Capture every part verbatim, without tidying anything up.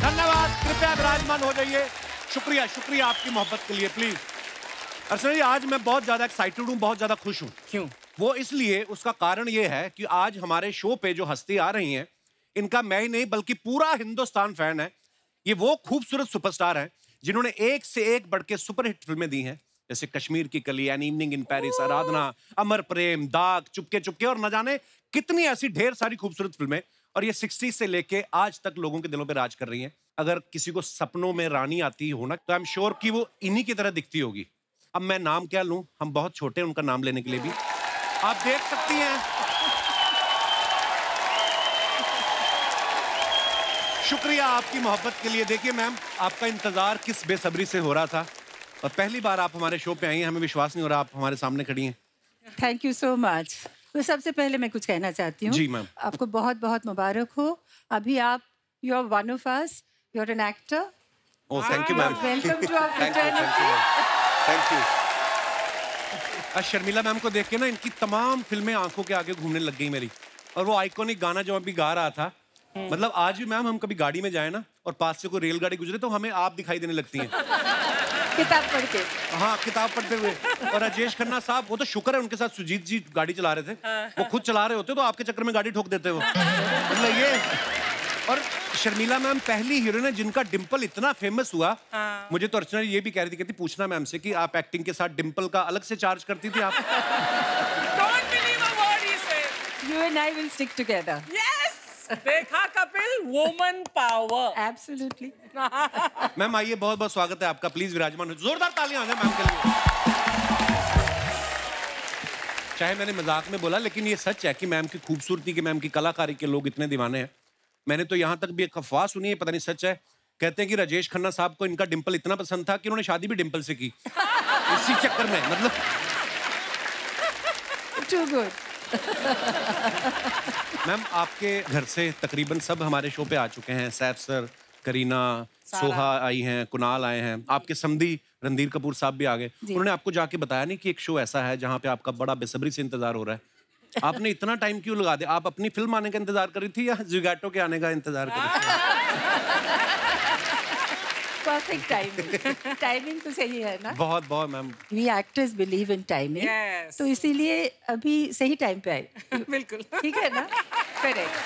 धन्यवाद, कृपया विराजमान हो जाइए। शुक्रिया शुक्रिया आपकी मोहब्बत के लिए, प्लीज। अर्चना जी, आज मैं बहुत ज्यादा एक्साइटेड हूँ, बहुत ज्यादा खुश हूँ। क्यों? वो इसलिए, उसका कारण ये है कि आज हमारे शो पे जो हस्ती आ रही हैं, इनका मैं ही नहीं बल्कि पूरा हिंदुस्तान फैन है। ये वो खूबसूरत सुपरस्टार हैं जिन्होंने एक से एक बढ़ के सुपरहिट फिल्में दी हैं, जैसे कश्मीर की कली, an evening in Paris, Aradhana, Amar Prem, Daag, Chupke चुपके और न जाने कितनी ऐसी ढेर सारी खूबसूरत फिल्में। और ये सिक्सटी से लेके आज तक लोगों के दिलों पे राज कर रही हैं। अगर किसी को सपनों में रानी आती हो ना, तो आई एम श्योर कि वो इन्हीं की तरह दिखती होगी। अब मैं नाम क्या लूं, हम बहुत छोटे हैं उनका नाम लेने के लिए भी। आप देख सकती हैं, शुक्रिया आपकी मोहब्बत के लिए। देखिए मैम, आपका इंतजार किस बेसब्री से हो रहा था, और पहली बार आप हमारे शो पे आई हैं, हमें विश्वास नहीं हो रहा आप हमारे सामने खड़ी हैं। Thank you so much. तो सबसे पहले मैं कुछ कहना चाहती हूँ। जी मैम। आपको बहुत बहुत मुबारक हो। अभी आप, you are one of us, you are an actor. Oh thank you ma'am. Welcome to our thank you fraternity. Thank you. आज शर्मिला मैम को देख के ना इनकी तमाम फिल्में आंखों के आगे घूमने लग गई मेरी। और वो आइकॉनिक गाना जो अभी गा रहा था, मतलब आज भी मैम हम कभी गाड़ी में जाए ना और पास से कोई रेलगाड़ी गुजरे तो हमें आप दिखाई देने लगती हैं। किताब पढ़ के। हाँ, किताब पढ़ते हुए। और राजेश खन्ना साहब, वो तो शुक्र है उनके साथ सुजीत जी गाड़ी चला रहे थे, वो खुद चला रहे होते तो आपके चक्कर में गाड़ी ठोक देते वो। मतलब ये। और शर्मिला मैम पहली हीरोइन है जिनका डिंपल इतना फेमस हुआ। हाँ। मुझे तो अर्चना ये भी कह रही थी, कहती पूछना मैम से कि आप एक्टिंग के साथ डिंपल का अलग से चार्ज करती थी आप? Don't believe a word he said. You and I will stick together. Yes. देखा Kapil, woman power. Absolutely. Ma'am आइए, बहुत बहुत स्वागत है आपका, प्लीज विराजमान हो। जोरदार तालियां हैं मैम के लिए। चाहे मैंने मजाक में बोला, लेकिन ये सच है कि मैम की खूबसूरती के, मैम की कलाकारी के लोग इतने दीवाने हैं। मैंने तो यहाँ तक भी एक अफवाह सुनी है, पता नहीं सच है, कहते हैं कि राजेश खन्ना साहब को इनका डिंपल इतना पसंद था कि उन्होंने शादी भी डिंपल से की। इसी चक्कर में, मतलब Too good. मैम आपके घर से तकरीबन सब हमारे शो पे आ चुके हैं। सैफ सर, करीना, सोहा आई हैं, कुणाल आए हैं, आपके समधी रणधीर कपूर साहब भी आ गए। उन्होंने आपको जाके बताया नहीं कि एक शो ऐसा है जहाँ पे आपका बड़ा बेसब्री से इंतजार हो रहा है? आपने इतना टाइम क्यों लगा दिया? आप अपनी फिल्म आने का इंतजार कर रही थी या ज़िगैटो के आने का इंतजार कर रही थी? Perfect timing. टाइमिंग तो सही है ना? बहुत बहुत ma'am. We actors believe in timing. Yes. तो इसीलिए अभी सही टाइम पे आए। बिल्कुल। ठीक है ना? करेक्ट।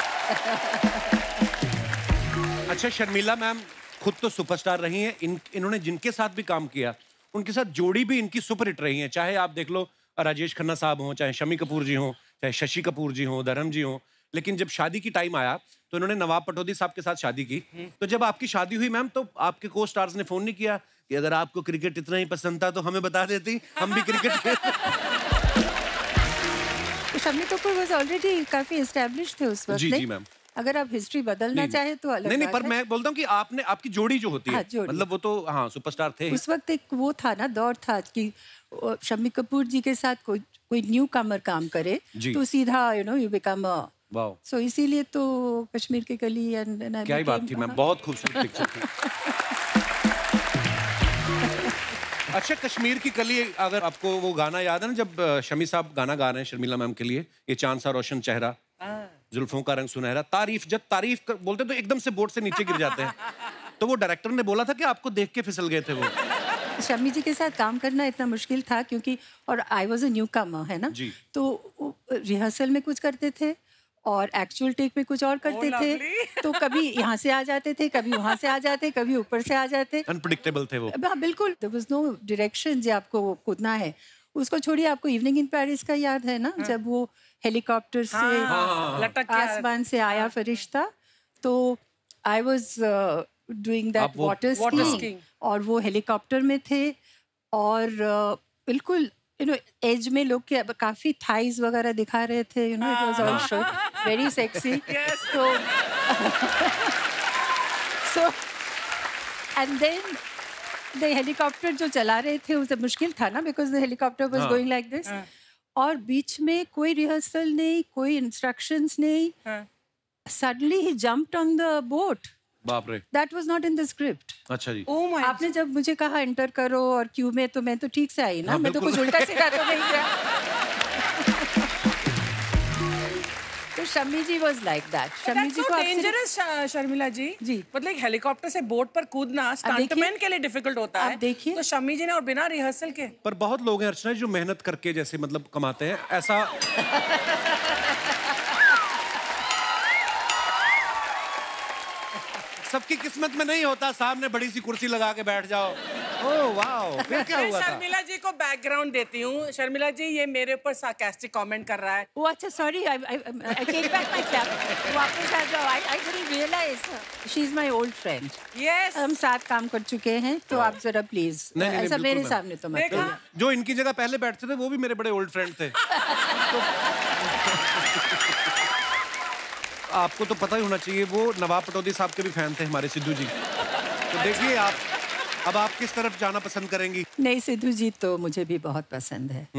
अच्छा शर्मिला मैम खुद तो सुपरस्टार रही हैं, इन इन्होंने जिनके साथ भी काम किया उनके साथ जोड़ी भी इनकी सुपरहिट रही है। चाहे आप देख लो राजेश खन्ना साहब हों, चाहे शमी कपूर जी हों, चाहे शशि कपूर जी हों, धर्म जी हों। लेकिन जब शादी की टाइम आया तो इन्होंने नवाब पटौदी साहब के साथ शादी की। तो जब आपकी शादी हुई मैम, तो आपके को स्टार्स ने फोन नहीं किया कि अगर आपको क्रिकेट इतना ही पसंद था तो हमें बता देती, हम भी क्रिकेट खेलते। शम्मी कपूर वाज ऑलरेडी काफी एस्टैब्लिश्ड थे उस वक्त। जी जी मैम। अगर आप हिस्ट्री बदलना चाहे तो अलग नहीं नहीं, बात पर है। मैं बोलता हूँ कि आपने, आपकी जोड़ी जो होती है, हाँ, जोड़ी। मतलब वो तो हाँ सुपरस्टार थे। उस वक्त एक वो था ना, दौर था कि शम्मी कपूर जी के साथ कोई कोई न्यू कमर काम करे तो सीधा you know you become a wow. So इसीलिए तो कश्मीर की कली एंड क्या ही बात थी मैम, बहुत खूबसूरत पिक्चर थी। अच्छा कश्मीर की कली, अगर आपको वो गाना याद है ना जब शमी साहब गाना गा रहे हैं शर्मिला मैम के लिए, ये चांद सा रोशन चेहरा, जुल्फों का रंग सुनहरा, तारीफ जब तारीफ कर, बोलते तो एकदम से बोर्ड से नीचे गिर जाते हैं। तो वो डायरेक्टर ने बोला था कि आपको देख के फिसल गए थे वो। शम्मी जी के साथ काम करना इतना मुश्किल था क्योंकि, और आई वॉज अ न्यू कमर है ना जी। तो रिहर्सल में कुछ करते थे और एक्चुअल टेक में कुछ और करते Oh, थे। तो कभी यहाँ से आ जाते थे, कभी वहाँ से आ जाते, कभी ऊपर से आ जाते। अनप्रेडिक्टेबल थे वो। हाँ बिल्कुल, देयर वाज नो डायरेक्शन जो आपको कूदना है। उसको छोड़िए, आपको इवनिंग इन पेरिस का याद है ना? हाँ। जब वो हेलीकॉप्टर से हाँ, लटक के आसमान से आया फरिश्ता, तो I was doing that water skiing और वो हेलीकॉप्टर में थे और uh, बिल्कुल यू नो एज में लोग के काफी थाइज वगैरह दिखा रहे थे, you know it was all show very sexy. तो so and then the helicopter जो चला रहे थे उसे मुश्किल था ना, because the helicopter was going like this, और बीच में कोई रिहर्सल नहीं, कोई इंस्ट्रक्शंस नहीं, सडनली ही जंप्ड ऑन द बोट। बाप रे। That was not in the script. अच्छा जी। Oh my आपने जब मुझे कहा एंटर करो और क्यू में, तो मैं तो ठीक से आई ना। हाँ, मैं तो कुछ उल्टा सीधा तो नहीं किया। तो Shammi ji was like that. Shammi ji को डेंजरस शर्मिला जी जी मतलब हेलीकॉप्टर से बोट पर कूदना स्टंटमैन के लिए डिफिकल्ट होता है। देखिए तो शम्मी जी ने और बिना रिहर्सल के। पर बहुत लोग हैं अर्चना जो मेहनत करके जैसे मतलब कमाते हैं ऐसा। सबकी किस्मत में नहीं होता सामने बड़ी सी कुर्सी लगा के बैठ जाओ। ओह वाओ, फिर क्या हुआ था? शर्मिला जी को बैकग्राउंड देती हूँ। शर्मिला जी ये मेरे ऊपर सार्कास्टिक कमेंट कर रहा है। वो अच्छा sorry I I take back my clap. वापस आ जाओ। I I didn't realise she is my old friend. Yes हम साथ काम कर चुके हैं तो आप जरा प्लीज ऐसा मेरे सामने तो मत करिए। जो इनकी जगह पहले बैठते थे वो भी मेरे बड़े ओल्ड फ्रेंड थे। आपको तो पता ही होना चाहिए वो नवाब पटौदी साहब के भी फैन थे हमारे सिद्धू जी। तो देखिए आप अब आप किस तरफ जाना पसंद करेंगी? नहीं सिद्धू जी तो मुझे भी बहुत पसंद है।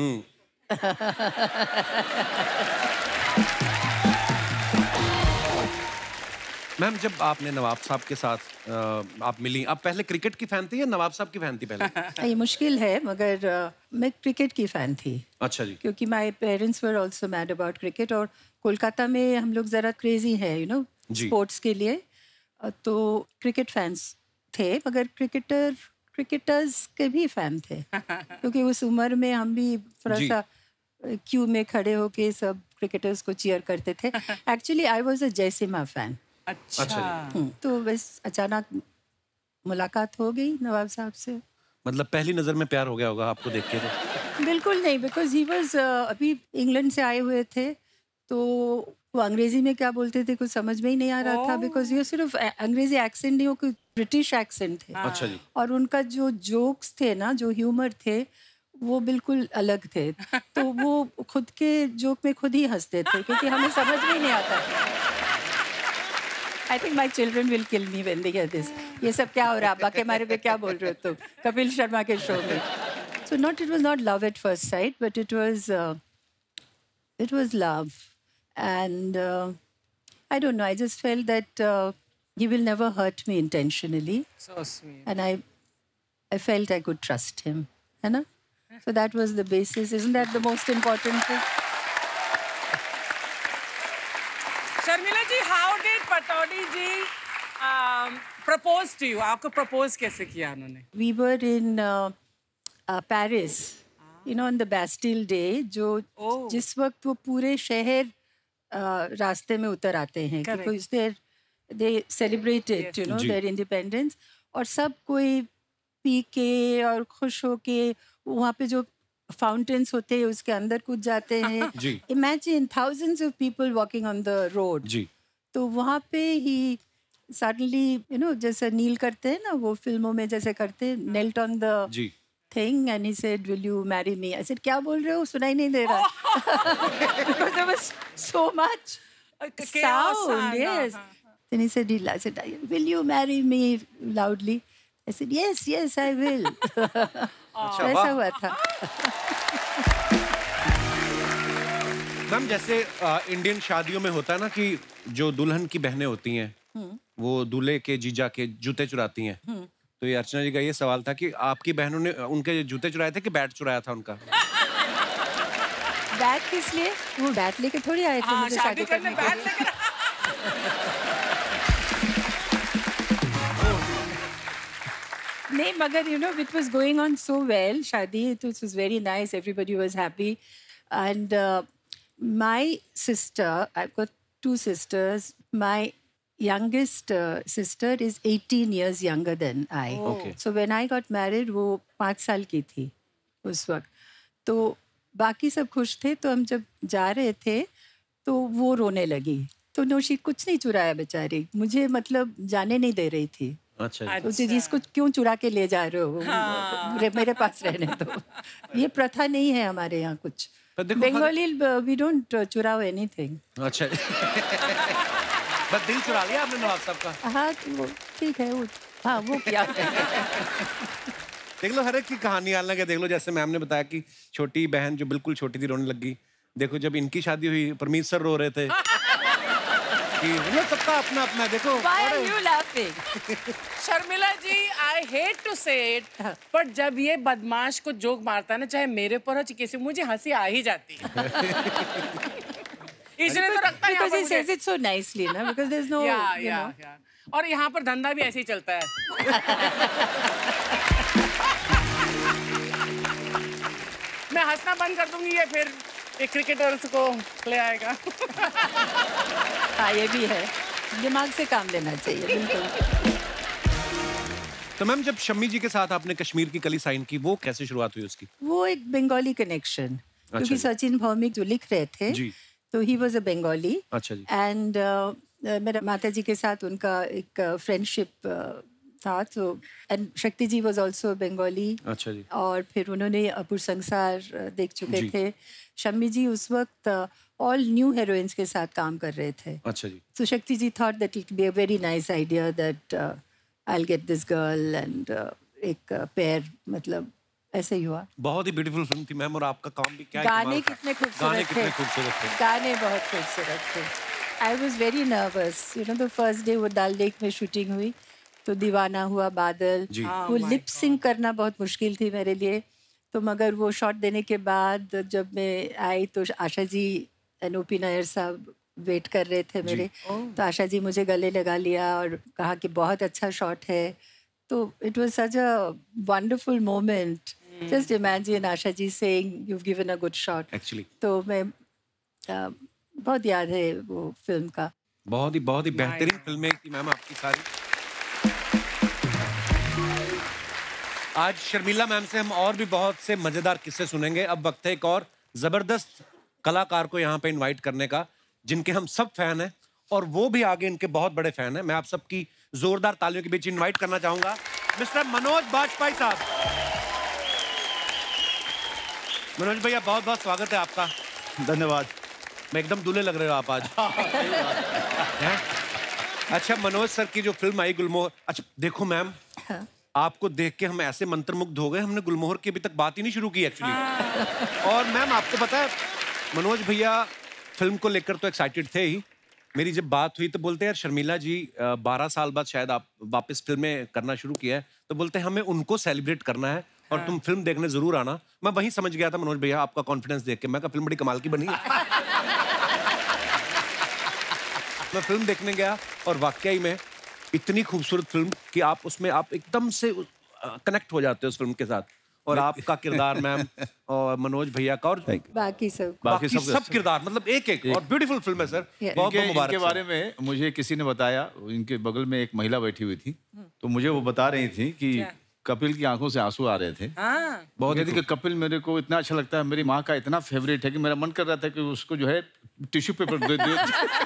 मैम जब आपने नवाब साहब के साथ आ, आप मिली, आप पहले क्रिकेट की फैन थी या नवाब साहब की फैन थी पहले? ये मुश्किल है मगर आ, मैं क्रिकेट की फैन थी। अच्छा जी। क्योंकि my parents were also mad about cricket और कोलकाता में हम लोग जरा क्रेजी है यू नो स्पोर्ट्स के लिए, तो क्रिकेट फैंस थे मगर क्रिकेटर क्रिकेटर्स के भी फैन थे क्योंकि उस उम्र में हम भी थोड़ा सा क्यू में खड़े होके सब क्रिकेटर्स को चीयर करते थे। Actually I was a Jaisimha fan. अच्छा, अच्छा तो बस अचानक मुलाकात हो गई नवाब साहब से। मतलब पहली नजर में प्यार हो गया होगा आपको देख के? तो बिल्कुल नहीं, बिकॉज ही वाज अभी इंग्लैंड से आए हुए थे तो वो अंग्रेजी में क्या बोलते थे कुछ समझ में ही नहीं आ रहा था बिकॉज ये सिर्फ अंग्रेजी एक्सेंट नहीं, वो कोई ब्रिटिश एक्सेंट थे। अच्छा जी। और उनका जो जोक्स थे ना, जो ह्यूमर थे वो बिल्कुल अलग थे। तो वो खुद के जोक में खुद ही हंसते थे क्योंकि हमें समझ में ही नहीं आता। I think my children will kill me when they hear this. ये सब क्या हो रहा है, अब्बा के बारे में क्या बोल रहे हो तुम कपिल शर्मा के शो में? So not it was not love at first sight but it was it was love and uh, I don't know, I just felt that uh, he will never hurt me intentionally. So sweet. And I I felt I could trust him, है ना? So that was the basis. Isn't that the most important thing? Sharmila ji, how did Pataudi ji um, propose to you? आपको propose कैसे किया उन्होंने? We were in uh, uh, Paris, you know, on the Bastille Day, जो oh. जिस वक्त वो पूरे शहर Uh, रास्ते में उतर आते हैं because they they celebrated you know their independence और सब कोई पी के और खुश होके वहाँ पे जो फाउंटेन्स होते हैं उसके अंदर कूद जाते हैं। Imagine thousands of people walking on the road. जी। तो वहाँ पे ही suddenly you know जैसे नील करते हैं ना वो फिल्मों में जैसे करते हैं, knelt on the ji. thing and he said will you marry me? I said क्या बोल रहे हो, सुनाई नहीं दे रहा because there was so much sound. Yes. Then he said I said will you marry me loudly? I said yes yes I will. ऐसा हुआ था। मैम जैसे इंडियन शादियों में होता है ना कि जो दुल्हन की बहनें होती हैं वो दूल्हे के जीजा के जूते चुराती हैं, तो ये अर्चना जी का ये सवाल था कि आपकी बहनों ने उनके जूते चुराए थे कि बैट चुराया था उनका? बैट किस लिए? वो बैट लेके थोड़ी आए थे मुझे शादी करने के लिए। नहीं मगर you know it was going on so well, शादी it was very nice, everybody was happy and uh, my sister, I've got two sisters, my youngest uh, sister is eighteen years younger than I. Oh. Okay. So when I got married वो पाँच साल की थी उस वक्त, तो बाकी सब खुश थे, तो हम जब जा रहे थे तो वो रोने लगी, तो नौशी कुछ नहीं चुराया बेचारी, मुझे मतलब जाने नहीं दे रही थी। अच्छा। तो जिसको क्यों चुरा के ले जा रहे हो, हाँ। मेरे पास रहने दो। ये प्रथा नहीं है हमारे यहाँ कुछ। बंगाली वी डोंट चुराओ एनीथिंग। अच्छा। बस दिल चुरा लिया आपने नवाब साहब का? हाँ वो ठीक है, वो हाँ वो क्या देख लो हर एक की कहानी अलग है। देख लो जैसे मैम ने बताया कि छोटी बहन जो बिल्कुल छोटी थी रोने लगी, देखो जब इनकी शादी हुई परमीत सर रो रहे थे कि सबका अपना अपना। देखो Why are you laughing? Sharmila ji I hate to say it, पर जब ये बदमाश को जोक मारता है ना, चाहे मेरे पर हो चाहे किसी, मुझे हंसी आ ही जाती है। इसलिए तो रखता है because he says it so nicely ना, because there's no yeah, you yeah, know. yeah. और यहाँ पर धंधा भी ऐसे ही चलता है। मैं हंसना बंद कर दूंगी, ये फिर एक क्रिकेटर्स को ले आएगा। हाँ ये भी है, दिमाग से काम लेना चाहिए बिल्कुल। तो मैम जब शम्मी जी के साथ आपने कश्मीर की कली साइन की, वो कैसे शुरुआत हुई उसकी? वो एक बंगाली कनेक्शन, क्योंकि सचिन भौमिक जो लिख रहे थे जी। तो ही वॉज अ बंगाली। अच्छा जी। एंड मेरा माता जी के साथ उनका एक फ्रेंडशिप था, तो एंड शक्ति जी वॉज ऑल्सो बंगाली। अच्छा जी। और फिर उन्होंने अपुर संसार देख चुके थे। शम्मी जी उस वक्त ऑल न्यू हीरोइंस के साथ काम कर रहे थे। अच्छा जी। तो Shakti ji thought that it be a very nice idea that I'll get this girl and uh, एक पैर, मतलब ऐसे ही हुआ। बहुत ही ब्यूटीफुल फिल्म थी मैम, और आपका काम भी क्या गाने कितने खूबसूरत गाने थे, कितने खूबसूरत थे, गाने बहुत खूबसूरत थे। I was very nervous, you know, the first day वो दाल लेक में शूटिंग हुई तो दीवाना हुआ बादल, वो लिप सिंक करना बहुत मुश्किल थी मेरे लिए। तो मगर वो शॉट देने के बाद जब मैं आई तो Asha ji and O P Nayyar साहब वेट कर रहे थे मेरे, तो आशा जी मुझे गले लगा लिया और कहा कि बहुत अच्छा शॉट है। तो it was such a wonderful moment. Just imagine Asha ji saying you have given a good shot. Actually तो मैं आ, बहुत याद है वो फिल्म का। बहुत ही बहुत ही बेहतरीन फिल्में थी मैम आपकी सारी। आज शर्मिला मैम से हम और भी बहुत से मजेदार किस्से सुनेंगे। अब वक्त है एक और जबरदस्त कलाकार को यहाँ पे इनवाइट करने का, जिनके हम सब फैन हैं और वो भी आगे इनके बहुत बड़े फैन हैं। मैं आप सबकी जोरदार तालियों के बीच इनवाइट करना चाहूंगा मिस्टर मनोज बाजपेयी साहब। मनोज भैया बहुत बहुत स्वागत है आपका। धन्यवाद। मैं एकदम दूल्हे लग रहे हो आप आज। हैं? अच्छा मनोज सर की जो फिल्म आई गुलमोहर, अच्छा देखो मैम, हाँ। आपको देख के हम ऐसे मंत्रमुग्ध हो गए, हमने गुलमोहर की अभी तक बात ही नहीं शुरू की एक्चुअली। हाँ। और मैम आपको पता है मनोज भैया फिल्म को लेकर तो एक्साइटेड थे ही। मेरी जब बात हुई तो बोलते यार शर्मिला जी बारह साल बाद शायद आप वापस फिल्में करना शुरू किया है, तो बोलते हैं हमें उनको सेलिब्रेट करना है और हाँ। तुम फिल्म देखने जरूर आना। मैं वहीं समझ गया था मनोज भैया आपका कॉन्फिडेंस देख के, मैं कहा फिल्म बड़ी कमाल की बनी है। मैं फिल्म देखने गया और वाकई में इतनी खूबसूरत फिल्म कि आप उसमें आप एकदम से कनेक्ट हो जाते हो उस फिल्म के साथ। और आपका किरदार मैम और मनोज भैया का और बाकी सब बाकी सब, सब किरदार मतलब एक एक, एक और ब्यूटीफुल फिल्म है सर। बहुत बहुत मुबारक। इनके बारे में मुझे किसी ने बताया, इनके बगल में एक महिला बैठी हुई थी, तो मुझे वो बता रही थी कि कपिल की आंखों से आंसू आ रहे थे। बहुत कहती कि कपिल मेरे को इतना अच्छा लगता है, मेरी माँ का इतना फेवरेट है कि मेरा मन कर रहा था कि उसको जो है टिश्यू पेपर दे दे।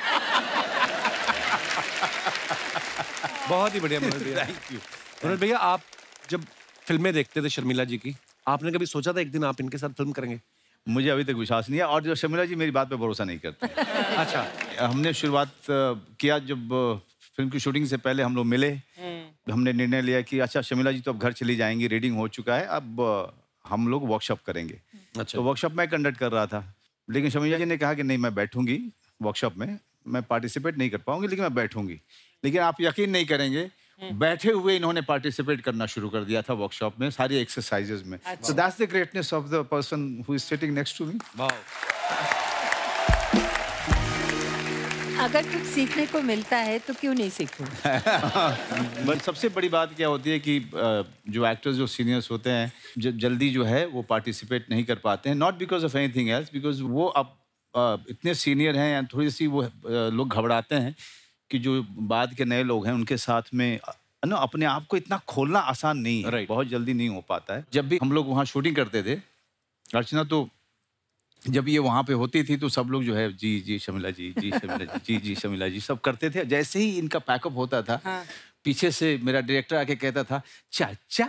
बहुत ही बढ़िया मनोज भैया। Thank you. मनोज भैया आप जब फिल्में देखते थे शर्मिला जी की, आपने कभी सोचा था एक दिन आप इनके साथ फिल्म करेंगे? मुझे अभी तक विश्वास नहीं है, और जो शर्मिला जी मेरी बात पे भरोसा नहीं करते। अच्छा। हमने शुरुआत किया जब फिल्म की शूटिंग से पहले हम लोग मिले, हमने निर्णय लिया कि अच्छा शर्मिला जी तो अब घर चली जाएंगी, रीडिंग हो चुका है, अब हम लोग वर्कशॉप करेंगे। अच्छा। तो वर्कशॉप मैं कंडक्ट कर रहा था, लेकिन शर्मिला जी ने कहा कि नहीं मैं बैठूंगी वर्कशॉप में, मैं पार्टिसिपेट नहीं कर पाऊंगी लेकिन मैं बैठूंगी। लेकिन आप यकीन नहीं करेंगे, बैठे हुए इन्होंने पार्टिसिपेट करना शुरू कर दिया था वर्कशॉप में, सारी एक्सरसाइजेज में। So that's the greatness of the person who is sitting next to me. Wow. अगर कुछ सीखने को मिलता है तो क्यों नहीं सीखूं? बट सबसे बड़ी बात क्या होती है कि जो एक्टर्स जो सीनियर्स होते हैं जब जल्दी जो है वो पार्टिसिपेट नहीं कर पाते हैं, not because of anything else, because वो अब इतने सीनियर हैं या थोड़ी सी वो लोग घबराते हैं कि जो बाद के नए लोग हैं उनके साथ में ना अपने आप को इतना खोलना आसान नहीं है। right. बहुत जल्दी नहीं हो पाता है। जब भी हम लोग वहाँ शूटिंग करते थे अर्चना, तो जब ये वहाँ पे होती थी तो सब लोग जो है जी जी शर्मिला जी जी शर्मिला जी जी जी शर्मिला जी सब करते थे। जैसे ही इनका पैकअप होता था, हाँ। पीछे से मेरा डायरेक्टर आके कहता था चाचा।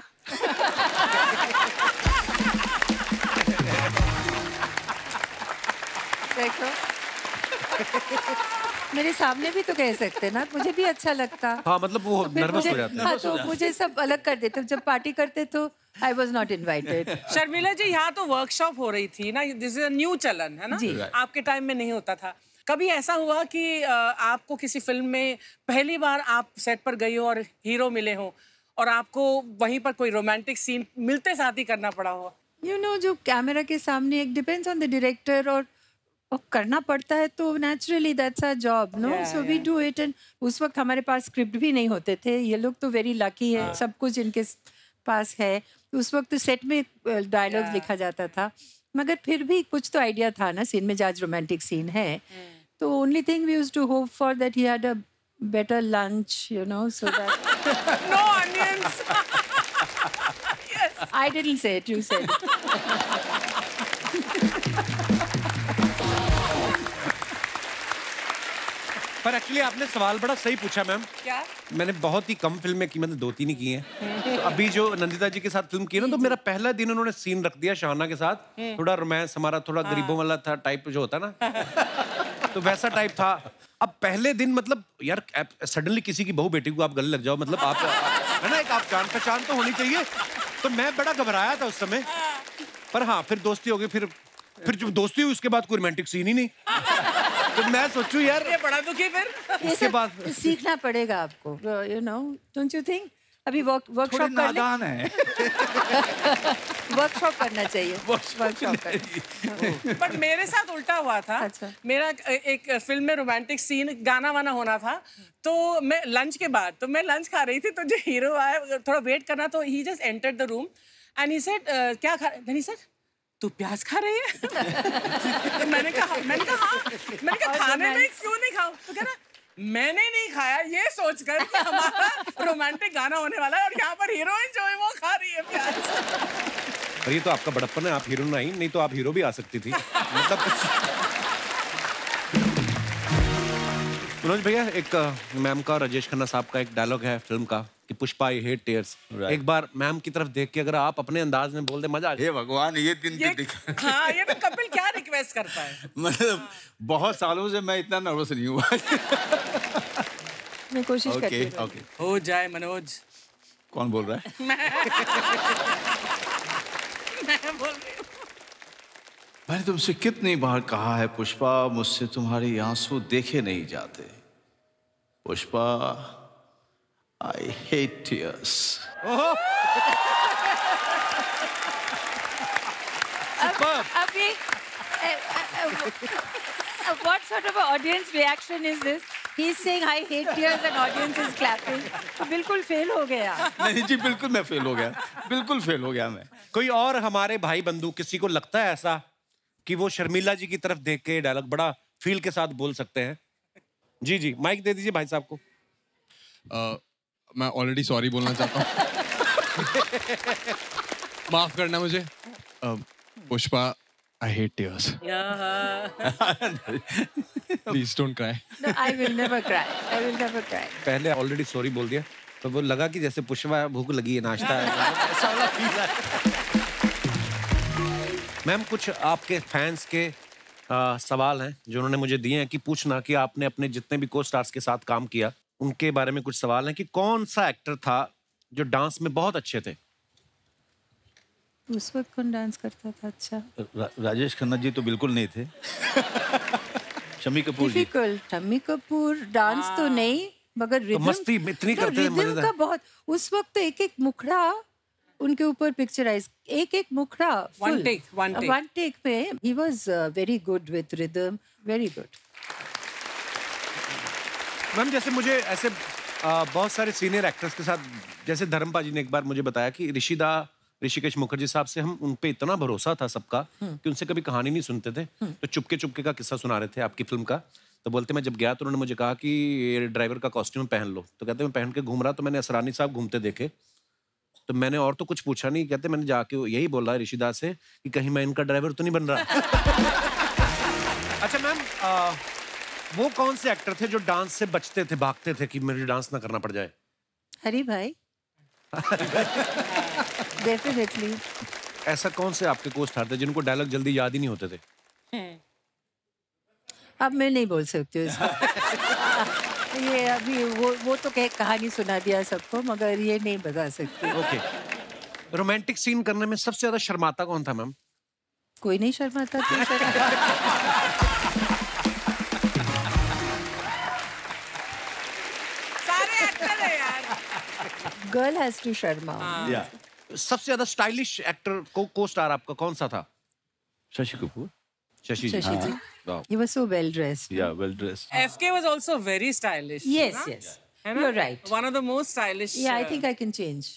देखो मेरे सामने भी तो कह सकते ना, मुझे भी अच्छा लगता। हाँ मतलब वो नर्वस हो जाते हैं। हाँ, तो मुझे सब अलग कर देते, जब पार्टी करते तो I was not invited। Sharmila जी यहाँ तो वर्कशॉप हो रही थी ना, दिस इज अ न्यू चलन है ना जी। आपके टाइम में नहीं होता था। कभी ऐसा हुआ कि आपको किसी फिल्म में पहली बार आप सेट पर गई हो और हीरो मिले हो और आपको वहीं पर कोई रोमांटिक सीन मिलते साथ ही करना पड़ा हो? यू नो जो कैमरा के सामने एक डिपेंड्स ऑन द डायरेक्टर और और करना पड़ता है तो naturally that's our job, no, so we do it. And उस वक्त हमारे पास स्क्रिप्ट भी नहीं होते थे, ये लोग तो वेरी लकी है, सब कुछ इनके पास है। उस वक्त सेट में डायलॉग्स लिखा जाता था, मगर फिर भी कुछ तो आइडिया था ना सीन में, आज रोमांटिक सीन है तो only thing we used to hope for that he had a better lunch, you know, so that no onions. Yes, I didn't say it, you said it. पर actually आपने सवाल बड़ा सही पूछा मैम। क्या? मैंने बहुत ही कम फिल्में की, मतलब दो तीन ही की हैं। तो अभी जो नंदिता जी के साथ फिल्म की ना, तो मेरा पहला दिन उन्होंने सीन रख दिया शाहना के साथ, थोड़ा रोमांस हमारा थोड़ा गरीबों वाला था टाइप जो होता ना, तो वैसा टाइप था। अब पहले दिन मतलब यार सडनली किसी की बहू बेटी को आप गले लग जाओ, मतलब आप है ना, एक आप जान पहचान तो होनी चाहिए। तो मैं बड़ा घबराया था उस समय, पर हाँ फिर दोस्ती हो गई। फिर फिर जो दोस्ती हुई उसके बाद कोई रोमांटिक सीन ही नहीं। तो मैं सोचूं यार ये बड़ा दुखी। फिर इसके बाद सीखना पड़ेगा आपको, you know, don't you think? अभी वर्क वर्कशॉप नादान है। वर्कशॉप करना चाहिए, वर्कशॉप करना। बट मेरे साथ उल्टा हुआ था। अच्छा। मेरा एक फिल्म में रोमांटिक सीन गाना वाना होना था, तो मैं लंच के बाद, तो मैं लंच खा रही थी, तो जो हीरो आया थोड़ा वेट करना, तो he just entered the room and he said क्या खा रही है? तू प्याज खा रही है? तो मैंने कहा मैंने कहा हाँ। मैंने कहा खाने में क्यों नहीं खाऊं? तो कह रहा मैंने नहीं खाया ये सोचकर कि हमारा रोमांटिक गाना होने वाला है और यहाँ पर हीरोइन जो है वो खा रही है प्याज। और ये तो आपका बड़प्पन है, आप हीरो नहीं, नहीं तो आप हीरो भी आ सकती थी। मतलब मनोज भैया, एक मैम का, राजेश खन्ना साहब का एक डायलॉग है फिल्म का कि पुष्पा आई हेट टीयर्स। एक बार मैम की तरफ देख के अगर आप अपने अंदाज में बोल दे, मजा आ जाए। हे भगवान, ये दिन ये, दिखा। हाँ, ये तो कपिल क्या रिक्वेस्ट करता है। मतलब बहुत सालों से मैं इतना नर्वस नहीं हुआ। मैं कोशिश okay, करती हूँ। okay. हो जाए मनोज। कौन बोल रहा है? मैं मैं बोल रही हूँ। मैंने तुमसे कितनी बार कहा है पुष्पा, मुझसे तुम्हारे आंसू देखे नहीं जाते। Pushpa, I hate tears. अब अब ये what sort of an audience reaction is this? He's saying I hate tears and audience is clapping. तो बिल्कुल फेल हो गया। नहीं जी, बिल्कुल मैं फेल हो गया, बिल्कुल फेल हो गया मैं। कोई और हमारे भाई बंधु किसी को लगता है ऐसा कि वो शर्मिला जी की तरफ देख के डायलॉग बड़ा फील के साथ बोल सकते हैं? जी जी, माइक दे दीजिए भाई साहब को। uh, मैं ऑलरेडी सॉरी बोलना चाहता हूँ। माफ करना मुझे। uh, Pushpa, I hate tears. Please don't cry. No, I will never cry. I will never cry. पहले ऑलरेडी सॉरी बोल दिया तो वो लगा कि जैसे पुष्पा भूख लगी है, नाश्ता है, ऐसा वाला फील है। मैम, कुछ आपके फैंस के आ, सवाल हैं जो उन्होंने मुझे दिए हैं कि पूछना कि आपने अपने जितने भी को स्टार्स के साथ काम किया उनके बारे में कुछ सवाल हैं कि कौन सा एक्टर था जो डांस में बहुत अच्छे थे? उस वक्त कौन डांस करता था अच्छा? रा, राजेश खन्ना जी तो बिल्कुल नहीं थे। शम्मी कपूर जी। शम्मी कपूर डांस तो नहीं, मगर रिदम तो मस्ती इतनी करते थे, रिदम का बहुत। उस वक्त तो एक एक मुखड़ा उनके ऊपर पिक्चराइज, एक एक मुखड़ा one take one take one take पे ही was very good with rhythm, very good. Ma'am, जैसे मुझे ऐसे आ, बहुत सारे सीनियर एक्टर्स के साथ, जैसे धर्मपा जी ने एक बार मुझे बताया कि ऋषिदा ऋषिकेश मुखर्जी साहब से हम उन पे इतना भरोसा था सबका कि उनसे कभी कहानी नहीं सुनते थे, तो चुपके चुपके का किस्सा सुना रहे थे आपकी फिल्म का। तो बोलते मैं जब गया तो उन्होंने मुझे कहा कि ये ड्राइवर का कॉस्ट्यूम पहन लो, तो कहते मैं पहन के घूम रहा, तो मैंने असरानी साहब घूमते देखे, तो मैंने और तो कुछ पूछा नहीं, कहते मैंने जाके यही बोला ऋषिदास से कि कहीं मैं इनका ड्राइवर तो नहीं बन रहा। अच्छा मैम, वो कौन से एक्टर थे जो डांस से बचते थे, भागते थे कि मुझे डांस ना करना पड़ जाए? हरी भाई। डेफिनेटली। ऐसा कौन से आपके को स्टार थे जिनको डायलॉग जल्दी याद ही नहीं होते थे? अब मैं नहीं बोल सकती हूँ इसको। ये अभी वो वो तो कह कहानी सुना दिया सबको, मगर ये नहीं बता सकती। ओके। रोमांटिक सीन करने में सबसे ज्यादा शर्माता कौन था मैम? कोई नहीं शर्माता था। सारे एक्टर हैं यार। Girl has to Sharma. या सबसे ज्यादा स्टाइलिश एक्टर को को स्टार आपका कौन सा था? शशि कपूर। शशि जी. Shashi ji. Wow. He was so well dressed. Yeah, well dressed. F K was also very stylish. Yes, na? yes. है ना? You're right. One of the most stylish. Yeah, I uh, think I can change.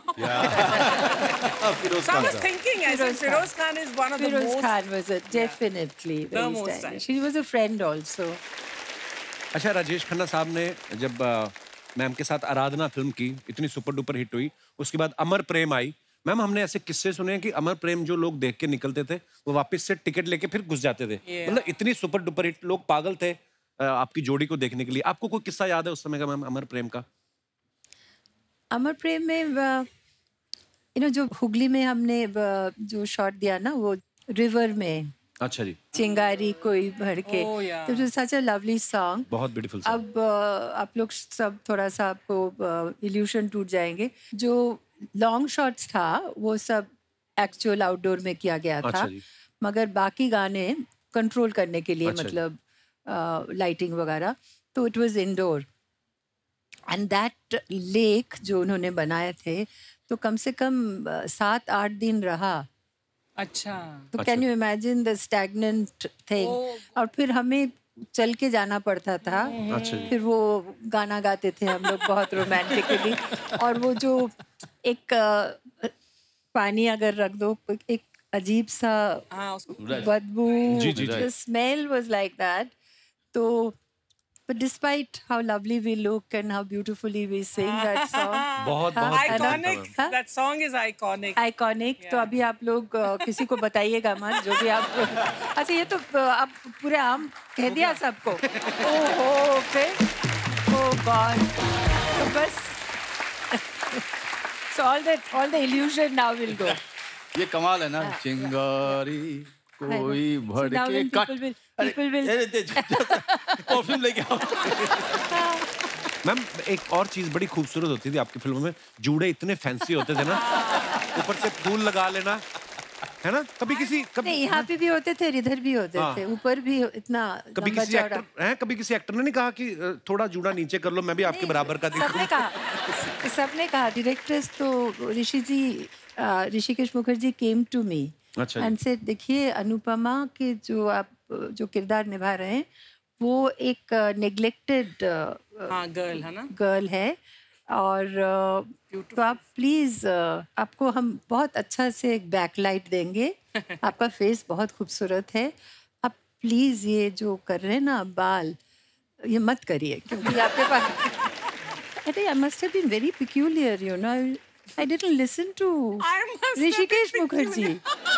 Firoz So I Khan was sir. thinking, I said Firoz Firoz Khan is one of the Firoz most. Khan was a definitely The very most stylish. stylish. He was a friend also. अच्छा, राजेश खन्ना साहब ने जब अ, ma'am के साथ आराधना film की, इतनी super duper hit हुई, उसके बाद अमर प्रेम आई. मैम, हमने ऐसे किस्से सुने हैं कि अमर प्रेम जो लोग देख के निकलते थे, वो वापस से टिकट लेके फिर घुस जाते थे. Yeah. मतलब इतनी सुपर डुपर हिट, लोग पागल थे अ, आपकी जोड़ी को देखने के लिए. आपको कोई किस्सा याद है उस समय का मैम, अमर प्रेम का? अमर प्रेम में यू नो जो हुगली में हमने uh, जो शॉट दिया ना, वो रिवर में अच्छा जी. चिंगारी कोई भर के, Oh, yeah. तो it such a lovely song. बहुत ब्यूटीफुल. अब uh, आप लोग सब थोड़ा सा आपको इल्यूशन टूट जाएंगे. जो लॉन्ग शॉट्स था वो सब एक्चुअल आउटडोर में किया गया था. अच्छा जी. मगर बाकी गाने कंट्रोल करने के लिए, अच्छा जी. मतलब लाइटिंग वगैरह, तो it was indoor. And that lake जो उन्होंने बनाए थे, तो कम से कम uh, सात आठ दिन रहा. अच्छा. तो can you imagine the stagnant thing. और फिर हमें चल के जाना पड़ता था. अच्छा जी. फिर वो गाना गाते थे हम लोग बहुत रोमांटिकली. और वो जो एक अ, पानी अगर रख दो, एक अजीब सा हाँ, उसको बदबू, जी, जी, जी. the smell was like that. तो but despite how lovely we look and how beautifully we sing that song, बहुत हाँ, बहुत है ना? iconic. हाँ? That song is iconic. Iconic. तो अभी आप लोग अ, किसी को बताइएगा मत, जो भी आप. अच्छा, ये तो अ, आप पूरे आम कह दिया सबको. ओहो, फिर ओ गॉड. तो बस so all the all the illusion now will go. ये कमाल है ना, चिंगारी कोई भर So now के when काट. people will people will perfume लेके आओ. मैम, एक और चीज बड़ी खूबसूरत होती थी आपकी फिल्मों में, जूड़े इतने फैंसी होते थे ना, ऊपर से फूल लगा लेना, है ना? कभी किसी कभी नहीं, यहाँ पे भी होते थे, इधर भी होते हाँ. थे, ऊपर भी इतना कभी लंबा किसी चौड़ा. एक्टर हैं, कभी किसी एक्टर ने नहीं कहा कि अ, थोड़ा जूड़ा नीचे कर लो, मैं भी आपके बराबर का दिखूं? सबने कहा, सबने कहा. डायरेक्टर्स तो Rishi ji, uh, Hrishikesh Mukherjee came to me अच्छा जी. एंड से, देखिए अनुपमा के जो आप जो किरदार निभा रहे हैं, वो एक नेग्लेक्टेड हाँ, गर्ल है ना. गर्ल है. और अ, तो आप प्लीज, आपको हम बहुत अच्छा से एक बैकलाइट देंगे. आपका फेस बहुत खूबसूरत है. आप प्लीज ये जो कर रहे हैं ना बाल, ये मत करिए, क्योंकि आपके पास अरे I must have been very peculiar, you know. I didn't listen to I must have been Hrishikesh Mukherjee.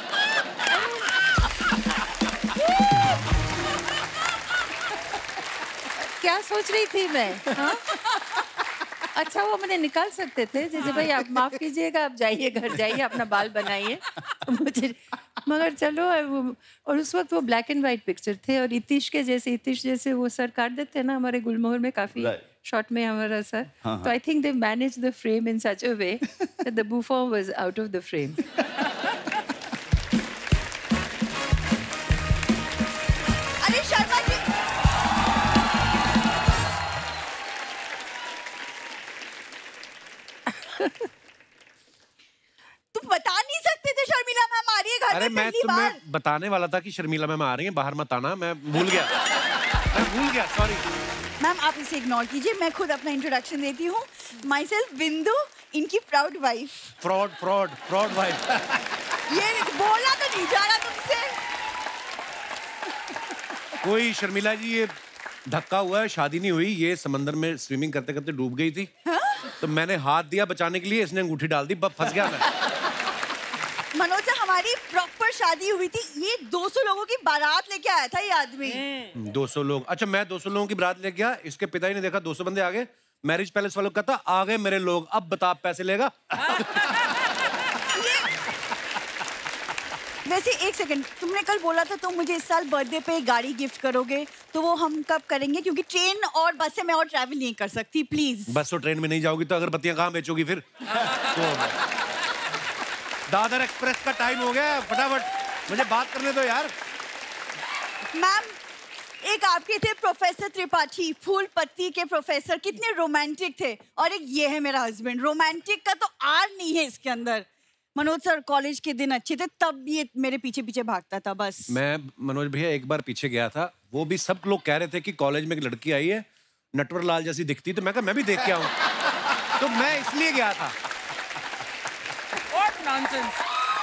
क्या सोच रही थी मैं, हाँ? अच्छा, वो मैंने निकाल सकते थे, जैसे भाई आप माफ कीजिएगा, आप जाइए घर जाइए, अपना बाल बनाइए. मुझे मगर चलो, वो, और उस वक्त वो ब्लैक एंड वाइट पिक्चर थे, और इतिश के जैसे इतिश जैसे वो सर काट देते हैं ना, हमारे गुलमोहर में काफी शॉर्ट में हमारा सर. तो I think they manage the frame in such a way that the buffoon was out of the frame. अरे शर्मा जी, तुम बता नहीं सकते थे शर्मिला मैम आ रही है घर अरे में मैं पहली बार. तुम्हें बताने वाला था कि शर्मिला मैम आ रही हैं, बाहर मत आना. मैं भूल गया, मैं भूल गया, सॉरी. मैम आप इसे इग्नोर कीजिए, मैं खुद अपना इंट्रोडक्शन देती हूँ. माई सेल्फ बिंदु, इनकी proud wife. Fraud fraud fraud wife. ये बोला तो नहीं जा रहा तुमसे. कोई शर्मिला जी, ये धक्का हुआ है, शादी नहीं हुई, ये समंदर में स्विमिंग करते करते डूब गई थी. तो मैंने हाथ दिया बचाने के लिए, इसने अंगूठी डाल दी, बस फंस गया मैं. मनोज से हमारी प्रॉपर शादी हुई थी. ये दो सौ लोगों की बारात लेके आया था ये आदमी. दो सौ लोग? अच्छा, मैं दो सौ लोगों की बारात ले गया, इसके पिता ने देखा दो सौ बंदे आ गए, मैरिज पैलेस वालों का था, आ गए मेरे लोग, अब बता आप पैसे लेगा? वैसे एक सेकंड, तुमने कल बोला था तुम मुझे इस साल बर्थडे पे गाड़ी गिफ्ट करोगे, तो वो हम कब करेंगे? क्योंकि ट्रेन और बस से मैं और ट्रैवल नहीं कर सकती. प्लीज. बस और ट्रेन में नहीं जाओगी तो अगरबत्तियां कहाँ बेचोगी फिर? तो दादर एक्सप्रेस का टाइम हो गया, फटाफट मुझे बात करने दो यार. मैम, एक आपके थे प्रोफेसर त्रिपाठी, फूल पत्ती के प्रोफेसर, कितने रोमांटिक थे. और एक ये है मेरा हस्बैंड, रोमांटिक का तो आर नहीं है इसके अंदर. मनोज सर कॉलेज के दिन अच्छे थे, तब ये मेरे पीछे पीछे भागता था बस। मैं मनोज भैया एक बार पीछे गया था, वो भी सब लोग कह रहे थे कि कॉलेज में एक लड़की आई है नटवर लाल जैसी दिखती, तो मैं कहा मैं भी देख के आऊं, तो मैं इसलिए गया था। What nonsense!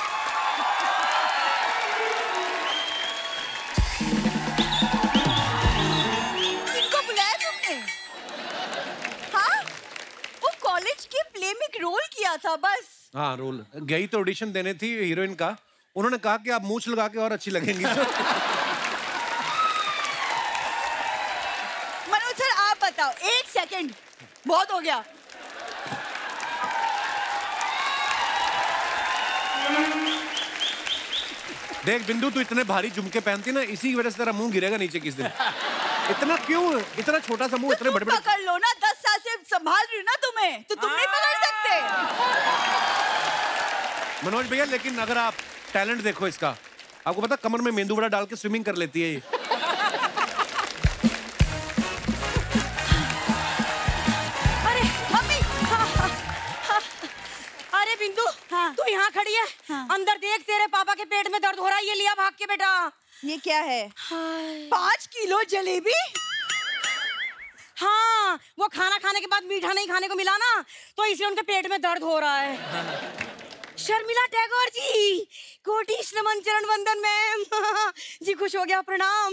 किनको बुलाया तुमने? हाँ, वो कॉलेज के प्ले में एक रोल किया था बस। हाँ रोल गई तो ऑडिशन देने थी हीरोइन का, उन्होंने कहा कि आप मूंछ लगा के और अच्छी लगेंगी। मनोज सर आप बताओ, एक सेकंड बहुत हो गया। देख बिंदु, तू इतने भारी झुमके पहनती ना, इसी की वजह से तेरा मुंह गिरेगा नीचे किस दिन। इतना क्यों, इतना छोटा सा मुंह, इतने बड़े बड़े। पकड़ लो ना, दस साल से संभाल रही हूँ ना तुम्हें, तो तुम नहीं पकड़ सकते। मनोज भैया लेकिन अगर आप टैलेंट देखो इसका, आपको पता कमर में मेंदू वड़ा डाल के स्विमिंग कर लेती है ये। अरे मम्मी, हाँ, हाँ, हाँ। अरे बिंदु, हाँ। तू यहाँ खड़ी है, हाँ। अंदर देख तेरे पापा के पेट में दर्द हो रहा है, ये लिया भाग के बेटा। ये क्या है? पाँच किलो जलेबी? हाँ, वो खाना खाने के बाद मीठा नहीं खाने को मिला ना, तो इसलिए उनके पेट में दर्द हो रहा है। शर्मिला टैगोर जी, कोटिश नमन, चरण वंदन मैम जी, खुश हो गया, प्रणाम।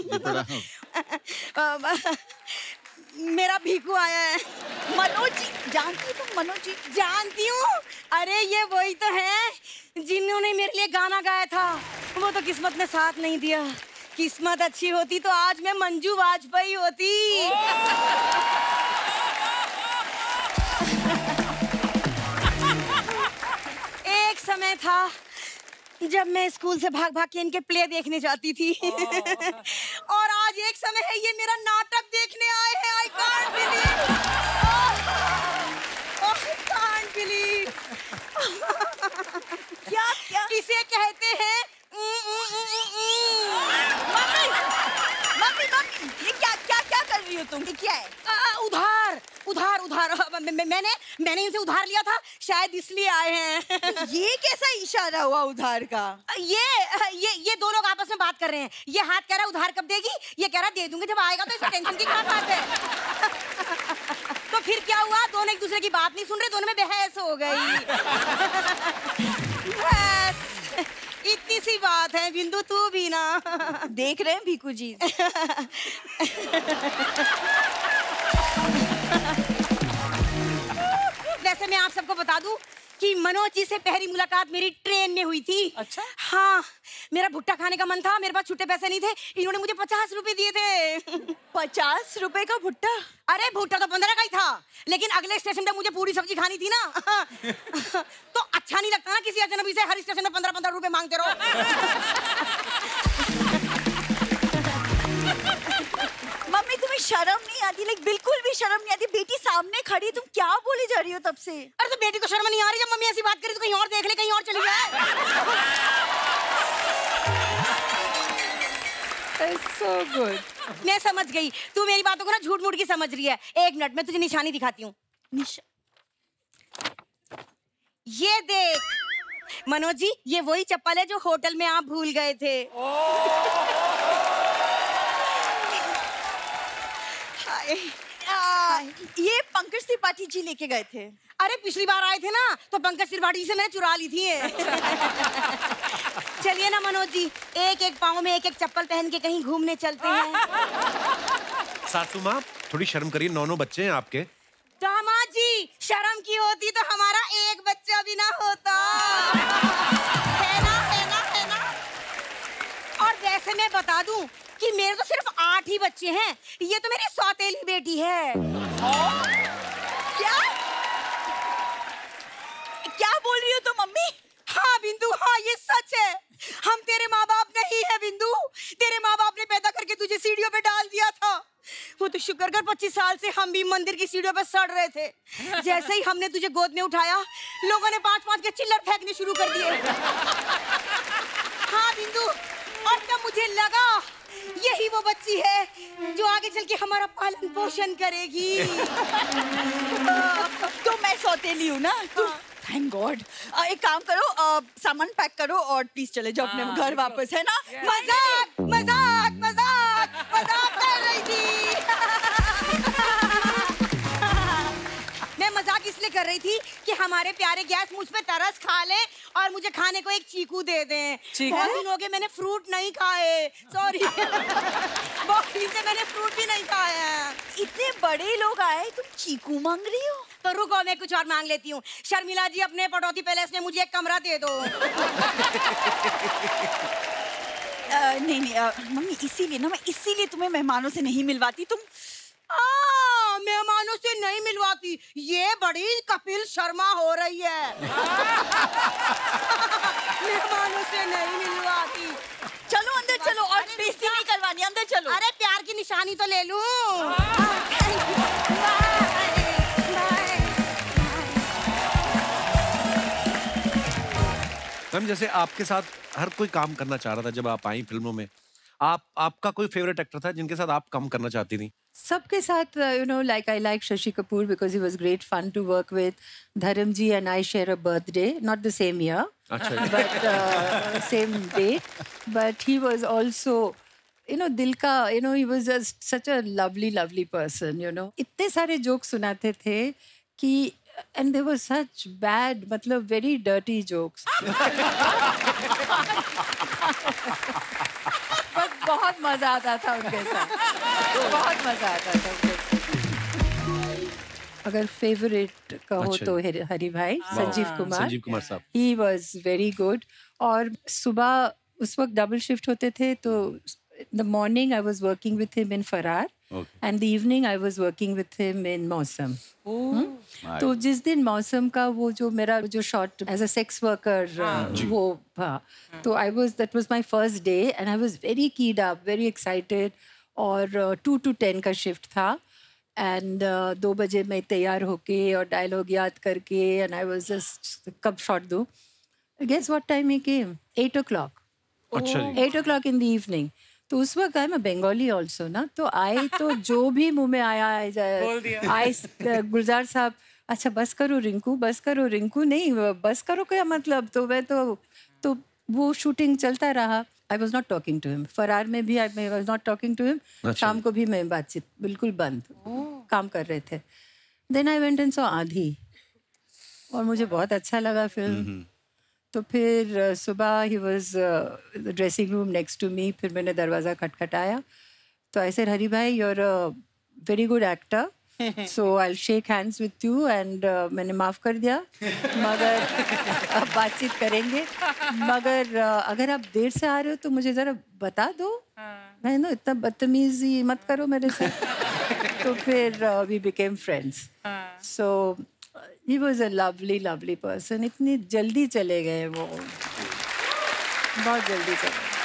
मेरा भीखू आया है। मनोज जी जानती हो तुम? मनोज जी जानती हूँ, अरे ये वही तो है जिन्होंने मेरे लिए गाना गाया था, वो तो किस्मत ने साथ नहीं दिया। किस्मत अच्छी होती तो आज मैं मंजू वाजपेयी होती। एक समय था जब मैं स्कूल से भाग भाग के इनके प्ले देखने जाती थी। और आज एक समय है ये मेरा नाटक देखने आए हैं। I can't believe, I can't believe. क्या क्या इसे कहते हैं मम्मी, मम्मी मम्मी ये क्या क्या क्या कर रही हो तुम? ये क्या है? आ, उधार उधार उधार म, म, मैंने मैंने इनसे उधार लिया था, शायद इसलिए आए हैं। ये कैसा इशारा हुआ उधार का? ये ये ये दो लोग आपस में बात कर रहे हैं। ये हाथ कह रहा है उधार कब देगी, ये कह रहा दे दूंगी जब आएगा, तो इसे टेंशन की क्या बात है? तो फिर क्या हुआ, दोनों एक दूसरे की बात नहीं सुन रहे, दोनों में बहस हो गई। बस इतनी सी बात है। बिंदु तू भी ना देख रहे हैं भीखू जी। वैसे मैं आप सबको बता दूं कि मनोज जी से पहली मुलाकात मेरी ट्रेन में हुई थी। अच्छा? हाँ, मेरा भुट्टा खाने का मन था, मेरे पास छुट्टे पैसे नहीं थे, इन्होंने मुझे पचास रुपए दिए थे। पचास रुपए का भुट्टा? अरे भुट्टा तो पंद्रह का ही था, लेकिन अगले स्टेशन पे मुझे पूरी सब्जी खानी थी ना। तो अच्छा नहीं लगता ना किसी अजनबी से हर स्टेशन में पंद्रह पंद्रह रुपए मांगते रहो। मम्मी तुम्हें शर्म नहीं आती? लाइक बिल्कुल भी शर्म नहीं आती? बेटी सामने खड़ी, तुम क्या बोली जा रही हो तब से? अरे तो बेटी को शर्म नहीं आ रही? जब मम्मी ऐसी बात करी तो कहीं और देख ले, कहीं और चली जाए। So good. मैं समझ गई, तू मेरी बातों को ना झूठ मूठ की समझ रही है। एक मिनट मैं तुझे निशानी दिखाती हूँ। निशा... ये देख मनोज जी, ये वही चप्पल है जो होटल में आप भूल गए थे। आ, ये पंकज त्रिपाठी जी लेके गए थे। अरे पिछली बार आए थे ना, तो पंकज त्रिपाठी जी से मैंने चुरा ली थी। चलिए ना मनोज जी, एक एक पाँव में एक एक चप्पल पहन के कहीं घूमने चलते हैं। सासू माँ थोड़ी शर्म करिए, नौ नौ बच्चे हैं आपके। दामाद जी, शर्म की होती तो हमारा एक बच्चा भी ना होता। है ना, है ना, है ना? और वैसे मैं बता दूं कि मेरे तो सिर्फ आठ ही बच्चे हैं, ये तो मेरी सौतेली बेटी है। क्या क्या बोल रही हो तुम मम्मी? हाँ बिंदु, हाँ ये सच है। हम तेरे माँ बाप नहीं है बिंदु, तेरे माँ बाप ने पैदा करके तुझे सीढ़ियों पे डाल दिया था। वो तो शुक्र कर पच्चीस साल से हम भी मंदिर की सीढ़ियों पे सड़ रहे थे। जैसे ही हमने तुझे गोद में उठाया, लोगों ने पांच पांच के चिल्लर फेंकने शुरू कर दिए। हाँ बिंदु, और तब मुझे लगा यही वो बच्ची है जो आगे चल के हमारा पालन पोषण करेगी। तो मैं सौतेली हूँ ना? तु, थैंक गॉड। एक काम करो, uh, सामान पैक करो और प्लीज चले जाओ अपने घर वापस, है ना? मजाक मजाक मजाक मजाक कर रही थी। मैं मजाक इसलिए कर रही थी कि हमारे प्यारे गैस मुझ पे तरस खा ले और मुझे खाने को एक चीकू दे दें। बहुत दिन हो गए मैंने फ्रूट नहीं खाए, सॉरी। बहुत दिन से मैंने फ्रूट भी नहीं खाया। इतने बड़े लोग आए, तुम चीकू मांग रही हो? तो रुको, मैं कुछ और मांग लेती हूँ। शर्मिला जी, अपने पटौती पैलेस में मुझे एक कमरा दे दो। uh, नहीं नहीं uh, मम्मी, इसीलिए ना मैं इसीलिए तुम्हें मेहमानों से नहीं मिलवाती। तुम आ, मेहमानों से नहीं मिलवाती, ये बड़ी कपिल शर्मा हो रही है। मेहमानों से नहीं मिलवाती। चलो अंदर चलो, और बेइज्जती नहीं करवानी, अंदर चलो। अरे प्यार की निशानी तो ले लूं। मैम, जैसे आपके साथ हर कोई काम करना चाह रहा था जब आप आई फिल्मों में, आप आपका कोई फेवरेट एक्टर था जिनके साथ आप काम करना चाहती थी? सबके साथ, you know, like I like Shashi Kapoor because he was great fun to work with. Dharam ji and I share a birthday, not the same year but same date, but he was also, you know, दिल का, you know, he was just such a lovely lovely person, you know. इतने सारे joke सुनाते थे कि, and they were such bad, मतलब very dirty jokes. But बहुत मजा आता था उनके साथ, बहुत मजा आता था उनके साथ. अगर फेवरेट कहो तो हरि भाई, संजीव कुमार, संजीव कुमार साहब, he was very good. और सुबह उस वक्त डबल शिफ्ट होते थे, तो the morning I was working with him in Farar, okay, and the evening I was working with him in Mausam. hmm? तो जिस दिन मौसम का वो जो मेरा जो shot as a sex worker वो था, तो I was, that was my first day and I was very keyed up, very excited. और टू टू टेन का शिफ्ट था एंड uh, दो बजे मैं तैयार होके और डायलॉग याद करके, एंड आई वाज जस्ट कब शॉट दो. Guess what time he came? Eight o'clock. अच्छा, eight o'clock in the evening. तो उस वक्त आई मैं बंगाली ऑल्सो ना, तो आई तो जो भी मुंह में आया आई, गुलजार साहब, अच्छा बस करो रिंकू, बस करो रिंकू, नहीं बस करो क्या मतलब. तो मैं तो तो वो शूटिंग चलता रहा. I was not talking to him. फरार में भी I was not talking to him. शाम को भी मैं बातचीत बिल्कुल बंद, काम कर रहे थे. Then I went and saw आधी, और मुझे बहुत अच्छा लगा फिल्म. तो फिर सुबह he was dressing room next to me. फिर मैंने दरवाज़ा खटखटाया, तो आई सेड, हरी भाई, you are a very good actor, so I will shake hands with you. And मैंने माफ़ कर दिया, मगर अब बातचीत करेंगे, मगर uh, अगर आप देर से आ रहे हो तो मुझे ज़रा बता दो. मैं ना इतना बदतमीजी मत करो मेरे से. तो फिर we became friends. So he was a lovely lovely person. इतनी जल्दी चले गए वो, बहुत जल्दी चले गए.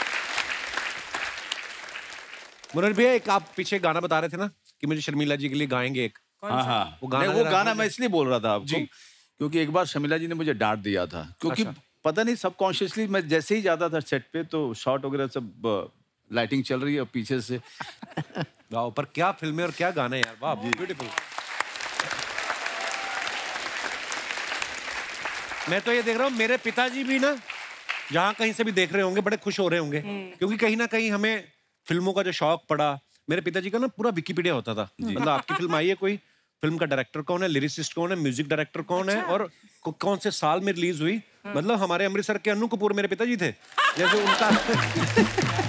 मुरारी भैया, एक आप पीछे गाना बता रहे थे ना कि मुझे शर्मिला जी के लिए गाएंगे एक. हाँ हाँ, वो गाना, वो गाना मैं इसलिए बोल रहा था आपको क्योंकि एक बार शर्मिला जी ने मुझे डांट दिया था, क्योंकि अच्छा, पता नहीं सबकॉन्शियसली मैं जैसे ही जाता था सेट पे तो शॉट वगैरह सब लाइटिंग चल रही है और पीछे से वाह, पर क्या फिल्म है और क्या गाना है यार, वाह, ब्यूटीफुल. मैं तो ये देख रहा हूँ, मेरे पिताजी भी ना जहाँ कहीं से भी देख रहे होंगे बड़े खुश हो रहे होंगे, क्योंकि कहीं ना कहीं हमें फिल्मों का जो शौक पड़ा, मेरे पिताजी का ना पूरा विकिपीडिया होता था. मतलब आपकी फिल्म आई है, कोई फिल्म का डायरेक्टर कौन है, लिरिसिस्ट कौन है, म्यूजिक डायरेक्टर कौन है, और कौन से साल में रिलीज हुई. मतलब हमारे अमृतसर के अन्नू कपूर मेरे पिताजी थे, जैसे उनका.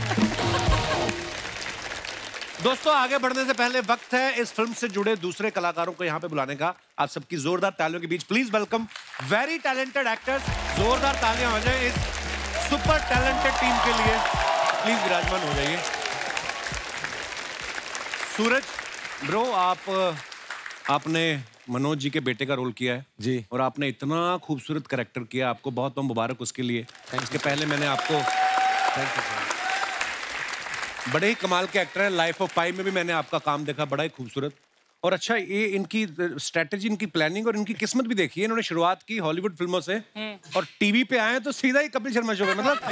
दोस्तों, आगे बढ़ने से पहले वक्त है इस फिल्म से जुड़े दूसरे कलाकारों को यहाँ पे बुलाने का. आप सबकी जोरदार तालियों के बीच please welcome very talented actors. जोरदार तालियां हो जाए इस सुपर टैलेंटेड टीम के लिए. प्लीज विराजमान हो जाइए. सूरज ब्रो, आप आपने मनोज जी के बेटे का रोल किया है जी, और आपने इतना खूबसूरत कैरेक्टर किया, आपको बहुत बहुत मुबारक उसके लिए. इसके पहले मैंने आपको, बड़े ही कमाल के एक्टर हैं. लाइफ ऑफ पाई में भी मैंने आपका काम देखा, बड़ा ही खूबसूरत. और अच्छा, ये इनकी स्ट्रेटेजी, इनकी प्लानिंग और इनकी किस्मत भी देखी है. इन्होंने शुरुआत की हॉलीवुड फिल्मों से और टीवी पे आए तो सीधा ही कपिल शर्मा शो में. मतलब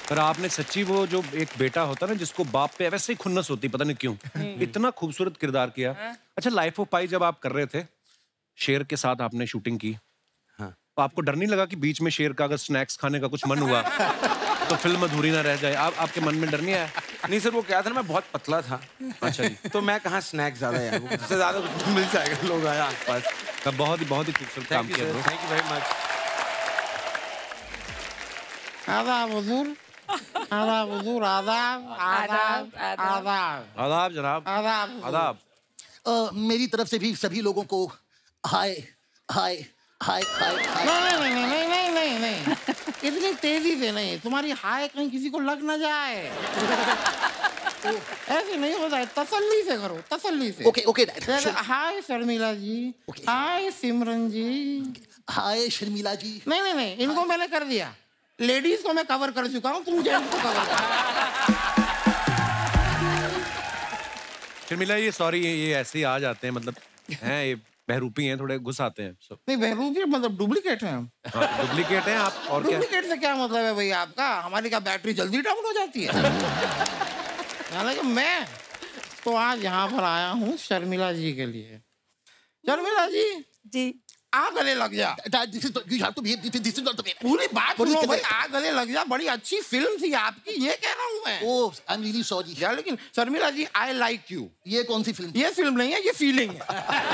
पर आपने सच्ची वो जो एक बेटा होता ना जिसको बाप पे वैसे ही खुन्नस होती, पता नहीं क्यों, इतना खूबसूरत किरदार किया। अच्छा, लाइफ ऑफ पाई जब आप कर रहे थे, शेर के साथ आपने शूटिंग की, हाँ। तो आपको डर नहीं लगा कि बीच में शेर का अगर स्नैक्स खाने का कुछ मन हुआ तो फिल्म अधूरी ना रह जाए? आप आपके मन में डर नहीं आया? नहीं सर, वो क्या था ना, मैं बहुत पतला था। अच्छा जी। तो मैं कहाँ स्नैक्स ज्यादा यार, उससे ज्यादा कुछ मिल जाएगा, लोग आए आसपास। तब बहुत ही बहुत ही खूबसूरत काम किया। Thank you very much. आदाब हुजूर, आदाब हुजूर, आदाब आदाब आदाब आदाब जनाब, आदाब आदाब। मेरी तरफ से भी सभी लोगों को हाय हाय हाय हाय। नहीं नहीं नहीं नहीं नहीं नहीं, इतनी तेजी से नहीं, तुम्हारी हाय कहीं किसी को लग ना जाए। ऐसे नहीं होता है, तसल्ली से करो, तसल्ली से। Okay okay. Hi Sharmila ji, hi Simran ji, hi Sharmila ji. नहीं नहीं नहीं, इनको मैंने कर दिया, लेडीज को मैं कवर कर चुका हूँ, तुम जेंट्स को कवर कर। शर्मिला ये सॉरी, ये, ये ऐसे ही आ जाते हैं, मतलब हैं ये बहरूपी हैं, थोड़े घुस आते हैं सब। नहीं बहरूपी मतलब डुप्लीकेट हैं हम। डुप्लीकेट हैं आप, और क्या? डुप्लीकेट से क्या मतलब है भाई आपका? हमारी क्या बैटरी जल्दी डाउन हो जाती है? हालांकि मैं तो आज यहाँ पर आया हूँ शर्मिला जी के लिए। शर्मिला जी जी, आ गले लग जा। This is you have to behave. This is not the way. पूरी बात सुनो भाई, आ गले लग जा, बड़ी अच्छी फिल्म थी आपकी, ये कह रहा हूँ मैं। Oh, I'm really sorry. यार लेकिन Sharmila ji, I like you. ये कौन सी फिल्म? ये फिल्म नहीं है, ये फीलिंग है।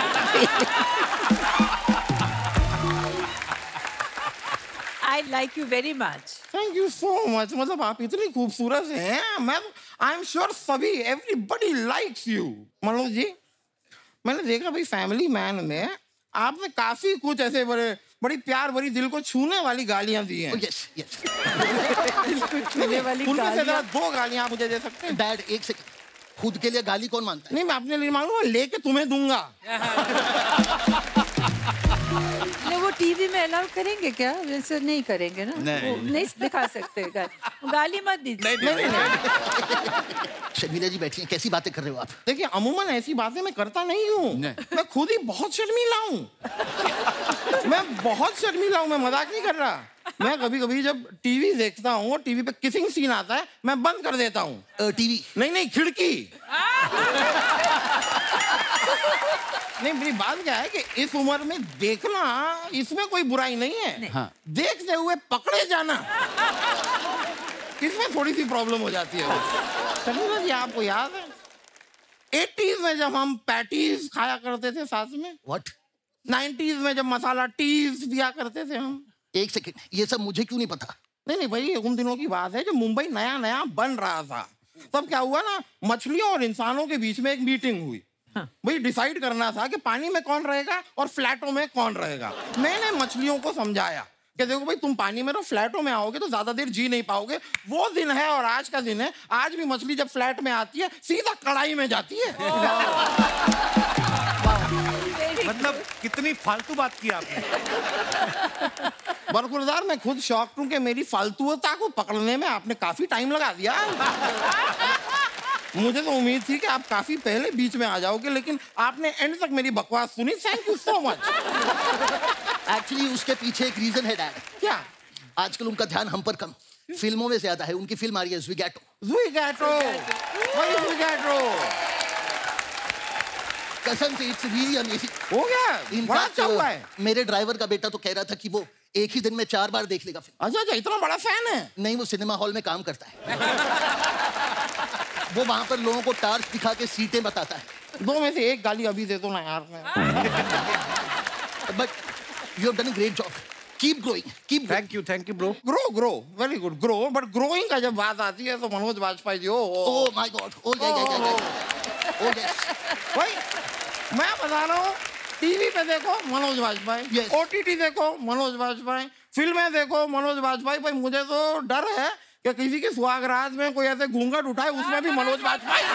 I like you very much. Thank you so much. मतलब आप इतनी खूबसूरत हैं, मैं आई एम श्योर सभी everybody likes you. Manoj ji, मैंने देखा भाई फैमिली मैन में आपने काफी कुछ ऐसे बड़े बड़ी प्यार भरी दिल को छूने वाली गालियां दी हैं। oh, yes, yes. छूने वाली उनमें से जरा दो गालियां आप मुझे दे सकते हैं? डैड एक सेकंड, खुद के लिए गाली कौन मानता है? नहीं, मैं अपने लिए मांगूंगा, लेके तुम्हें दूंगा। नहीं, वो टीवी में अलाउ करेंगे क्या? वैसे नहीं करेंगे ना, नहीं, नहीं दिखा सकते, गाली मत दीजिए। नहीं नहीं नहीं। शर्मिला जी बैठी हैं, कैसी बातें कर रहे हो आप? देखिए अमूमन ऐसी बातें मैं करता नहीं हूँ, मैं खुद ही बहुत शर्मीला हूँ। मैं बहुत शर्मीला हूँ, मैं मजाक नहीं कर रहा। मैं कभी कभी जब टीवी देखता हूँ और टीवी पे किसिंग सीन आता है, मैं बंद कर देता हूँ। टीवी नहीं नहीं, खिड़की। नहीं, मेरी बात क्या है कि इस उम्र में देखना, इसमें कोई बुराई नहीं है। हाँ। देखते हुए पकड़े जाना, इसमें थोड़ी सी प्रॉब्लम हो जाती है। शर्मिला जी, आपको याद है एटीज़ में जब हम पैटीज खाया करते थे साथ में? व्हाट? नाइन्टीज़ में जब मसाला टीज पिया करते थे हम? एक सेकंड, ये सब मुझे क्यों नहीं पता? नहीं नहीं भाई, उन दिनों की बात है जब मुंबई नया नया बन रहा था। तब क्या हुआ ना, मछलियों और इंसानों के बीच में एक मीटिंग हुई। हाँ। भाई डिसाइड करना था कि पानी में कौन रहेगा और फ्लैटों में कौन रहेगा। मैंने मछलियों को समझाया कि देखो भाई, तुम पानी में रहो, फ्लैटों में आओगे तो ज्यादा देर जी नहीं पाओगे। वो दिन है और आज का दिन है। आज भी मछली जब फ्लैट में आती है सीधा कढ़ाई में जाती है। मतलब कितनी फालतू बात की आपने। बरखुरदार, मैं खुद शॉक्ड हूं कि मेरी फालतूता को पकड़ने में आपने काफी टाइम लगा दिया। मुझे तो उम्मीद थी कि आप काफी पहले बीच में आ जाओगे, लेकिन आपने एंड तक मेरी बकवास सुनी। Thank you so much. Actually उसके पीछे एक रीजन है डैड। क्या? आजकल उनका ध्यान हम पर कम, फिल्मों में ज्यादा है। उनकी फिल्म आ रही है ज़ुइगैटो। ज़ुइगैटो, वही ज़ुइगैटो। कसम से इट्स रियली अमेजिंग। हो गया? बड़ा अच्छा हुआ है। मेरे ड्राइवर का बेटा तो कह रहा था कि वो एक ही दिन में चार बार देख लेगा फिल्म। अच्छा अच्छा, इतना बड़ा फैन है? नहीं, वो सिनेमा हॉल में काम करता है। वो वहां पर लोगों को टार्च दिखा के सीटें बताता है। दो में से एक गाली अभी दे दो ना यार। But you have done a great job. Keep growing, keep. Thank you, thank you bro. Grow grow, very good, grow. But growing का जब बात आती है तो Manoj Vajpayee ji, oh my god, oh yeah yeah या ओह यस। भाई मैं बता रहा हूँ, टीवी पे देखो मनोज वाजपेयी, ओटीटी देखो मनोज वाजपेयी, फिल्में देखो मनोज वाजपेयी। भाई मुझे तो डर है कि किसी की सुहागरात में कोई ऐसे घूंघट उठाए, उसमें भी मनोज वाजपेयी।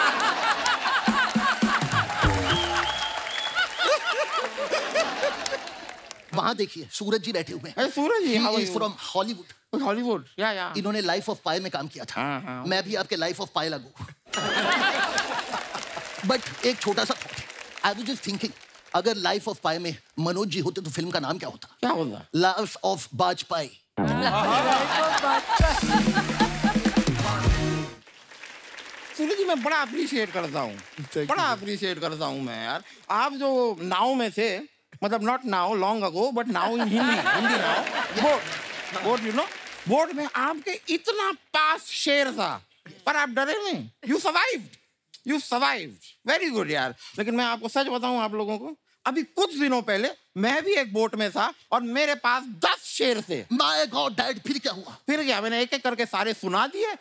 वहां देखिए सूरज जी बैठे हुए हैं। Suraj ji from Hollywood. Hollywood, yeah yeah. इन्होंने लाइफ ऑफ पाई में काम किया था। हाँ, हाँ। मैं भी आपके लाइफ ऑफ पाई लगू। बट एक छोटा सा आई वाज जस्ट थिंकिंग, अगर लाइफ ऑफ पाई में मनोज जी होते तो फिल्म का नाम क्या होता? क्या होता? Life of Bajpayee. सूरज जी मैं बड़ा अप्रिशिएट करता हूँ, बड़ा अप्रिशिएट करता हूँ मैं यार। आप जो नाव में थे, मतलब not now long ago but now in Hindi, Hindi now, boat, boat you know, boat में आपके इतना पास शेर था पर आप डरे नहीं, you survived, you survived, very good यार। लेकिन मैं आपको सच बताऊं आप लोगों को, अभी कुछ दिनों पहले मैं भी एक बोट में था और मेरे पास दस शेर थे। माय गॉड डैड, फिर क्या हुआ? फिर क्या, मैंने एक एक करके सारे सुना दिए।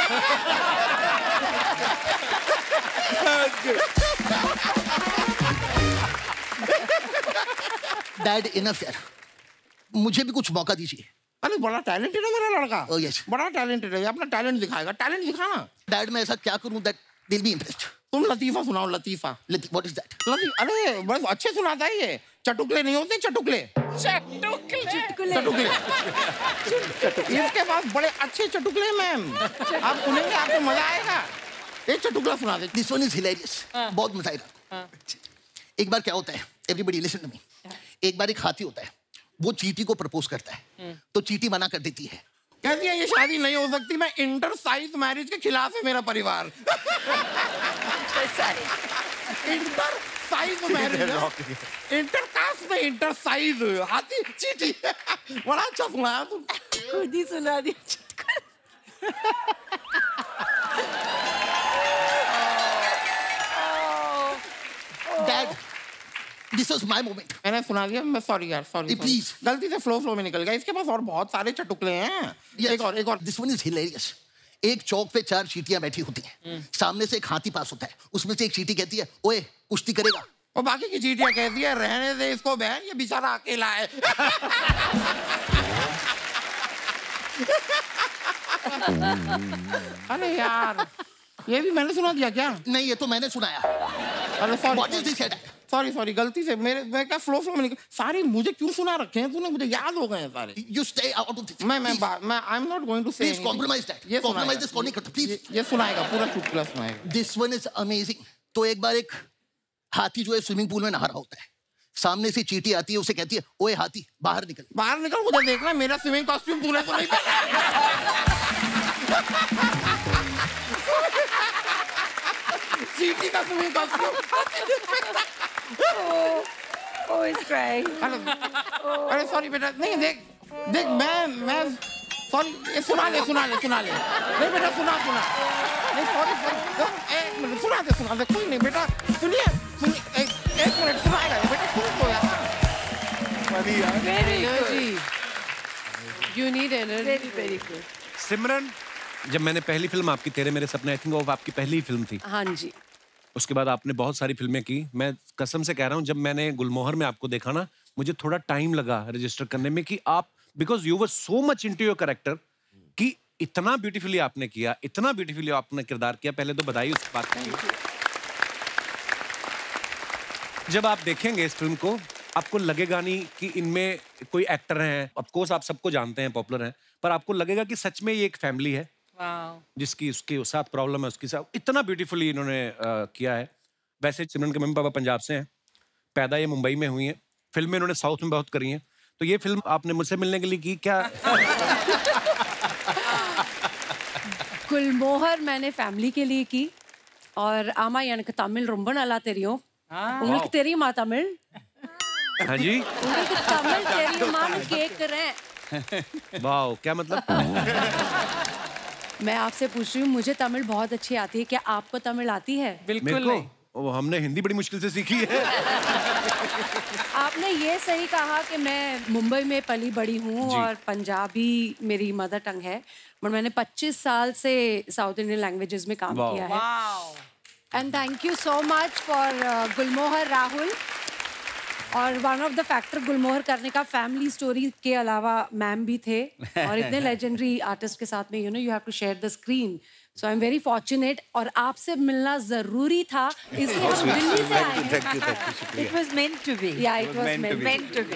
डैड इनफ यार, मुझे भी कुछ मौका दीजिए। अरे बड़ा टैलेंटेड है मेरा लड़का। oh, yes. बड़ा टैलेंटेड है, अपना टैलेंट दिखाएगा, टैलेंट दिखाना। डैड मैं ऐसा क्या करूं that they will be impressed? तुम लतीफा सुनाओ, लतीफा। What is that? लतीफा, अरे बस अच्छे सुनाता है ये। चटुकले नहीं होते, चटुकले, चटुकले चटुकले, चटुकले। इसके पास बड़े अच्छे चटुकले मैम, आप सुनेंगे आपको मजा आएगा। एक चटुकला सुना दे। दिस वन इज हिलेरियस, बहुत मजा आएगा। एक बार क्या होता है, एवरीबॉडी लिसन टू मी। एक बार एक हाथी होता है, वो चींटी को प्रपोज करता है, तो चींटी मना कर देती है, कहती है ये शादी नहीं हो सकती, मैं इंटर साइज मैरिज के खिलाफ है मेरा परिवार। Inter size marriage, inter caste में इंटर साइज, हाथी चींटी। बड़ा अच्छा सुनाया तुम, खुद ही सुना दी। Dad this was my moment. मैंने सुना दिया, मैं सॉरी यार, सॉरी प्लीज, गलती से फ्लो फ्लो में निकल गया। इसके पास और बहुत सारे चटुकले हैं। yes. एक और, एक और। This one is hilarious. एक चौक पे चार चींटियां बैठी होती हैं, सामने से एक हाथी पास होता है, उसमें से एक चींटी कहती है ओए कुश्ती करेगा, और बाकी की चींटियां कहती है रहने दे इसको बहन, ये बेचारा अकेला है। अरे यार, ये भी मैंने सुना दिया क्या? नहीं, ये तो मैंने सुनाया। अरे sorry, what is this? Sorry sorry, गलती से मेरे मैं क्या फ्लो फ्लो में निकल। सारे मुझे क्यों सुना रखे हैं तूने, मुझे याद हो गए हैं सारे। You stay out of this. मैं मैं मैं I am not going to say, please compromise that. ये कॉम्प्रोमाइज दिस कॉर्निंग करता प्लीज। ये सुनाएगा, पूरा चुटकुला सुनाएगा। This one is amazing. तो एक बार एक हाथी जो है स्विमिंग पूल में नहा रहा होता है, सामने से चींटी आती है, उसे कहती है ओए हाथी बाहर निकल। बाहर निकल, मुझे देखना मेरा स्विमिंग कॉस्ट्यूम तूने तो नहीं पहना। चींटी का swimming costume. Oh, he's crying. अरे सॉरी बेटा, नहीं देख देख मैं मैं सॉरी, ये सुना ले सुना ले सुना ले। नहीं बेटा सुना सुना, नहीं सॉरी सॉरी, एक मिनट सुना दे सुना दे, कोई नहीं बेटा, सुनिए सुनिए, एक एक मिनट सुनाएगा ये बेटा, सुन तो यार। Very good. You need energy. Very very good. सिमरन, जब मैंने पहली फिल्म आपकी तेरे मेरे सपने, आई थिंक वो आपकी पहली फिल्म थी। हाँ जी। उसके बाद आपने बहुत सारी फिल्में की। मैं कसम से कह रहा हूँ, जब मैंने गुलमोहर में आपको देखा ना, मुझे थोड़ा टाइम लगा रजिस्टर करने में कि आप, because you were so much into your character, कि इतना ब्यूटीफुली आपने किया, इतना ब्यूटीफुली आपने किरदार किया। पहले तो बधाई उस बात के लिए। जब आप देखेंगे इस फिल्म को, आपको लगेगा नहीं कि इनमें कोई एक्टर हैं, ऑफ कोर्स आप सबको जानते हैं, पॉपुलर हैं, पर आपको लगेगा कि सच में ये एक फैमिली है जिसकी उसके साथ प्रॉब्लम है, उसके साथ इतना ब्यूटीफुली इन्होंने uh, किया है। वैसे सिमरन के मम्मी पापा पंजाब से हैं, पैदा ये मुंबई में हुई हैं, फिल्में इन्होंने साउथ में बहुत करी हैं। तो ये फिल्म आपने मुझसे मिलने के लिए की क्या? गुलमोहर मैंने फैमिली के लिए की, और आमा எனக்கு தமிழ் ரொம்ப நல்லா தெரியும். உங்களுக்கு தெரியுமா தமிழ்? हाँ जी, உங்களுக்கு தமிழ் தெரியுமான்னு கேக்குறேன்। वाओ, क्या मतलब? मैं आपसे पूछ रही हूँ, मुझे तमिल बहुत अच्छी आती है, क्या आपको तमिल आती है? बिल्कुल नहीं। ओ, हमने हिंदी बड़ी मुश्किल से सीखी है। आपने ये सही कहा कि मैं मुंबई में पली बड़ी हूँ और पंजाबी मेरी मदर टंग है, पर मैंने पच्चीस साल से साउथ इंडियन लैंग्वेजेस में काम किया है। And thank you so much for Gulmohar Rahul. और one of the factor Gulmohar करने का फैमिली स्टोरी के अलावा मैम भी थे, और इतने लेजेंडरी आर्टिस्ट के साथ में you know you have to share the screen, so I am very fortunate. और आपसे मिलना जरूरी था, इसलिए हम दिल्ली से आए हैं। It was meant to be. Yeah, it was meant, meant to be.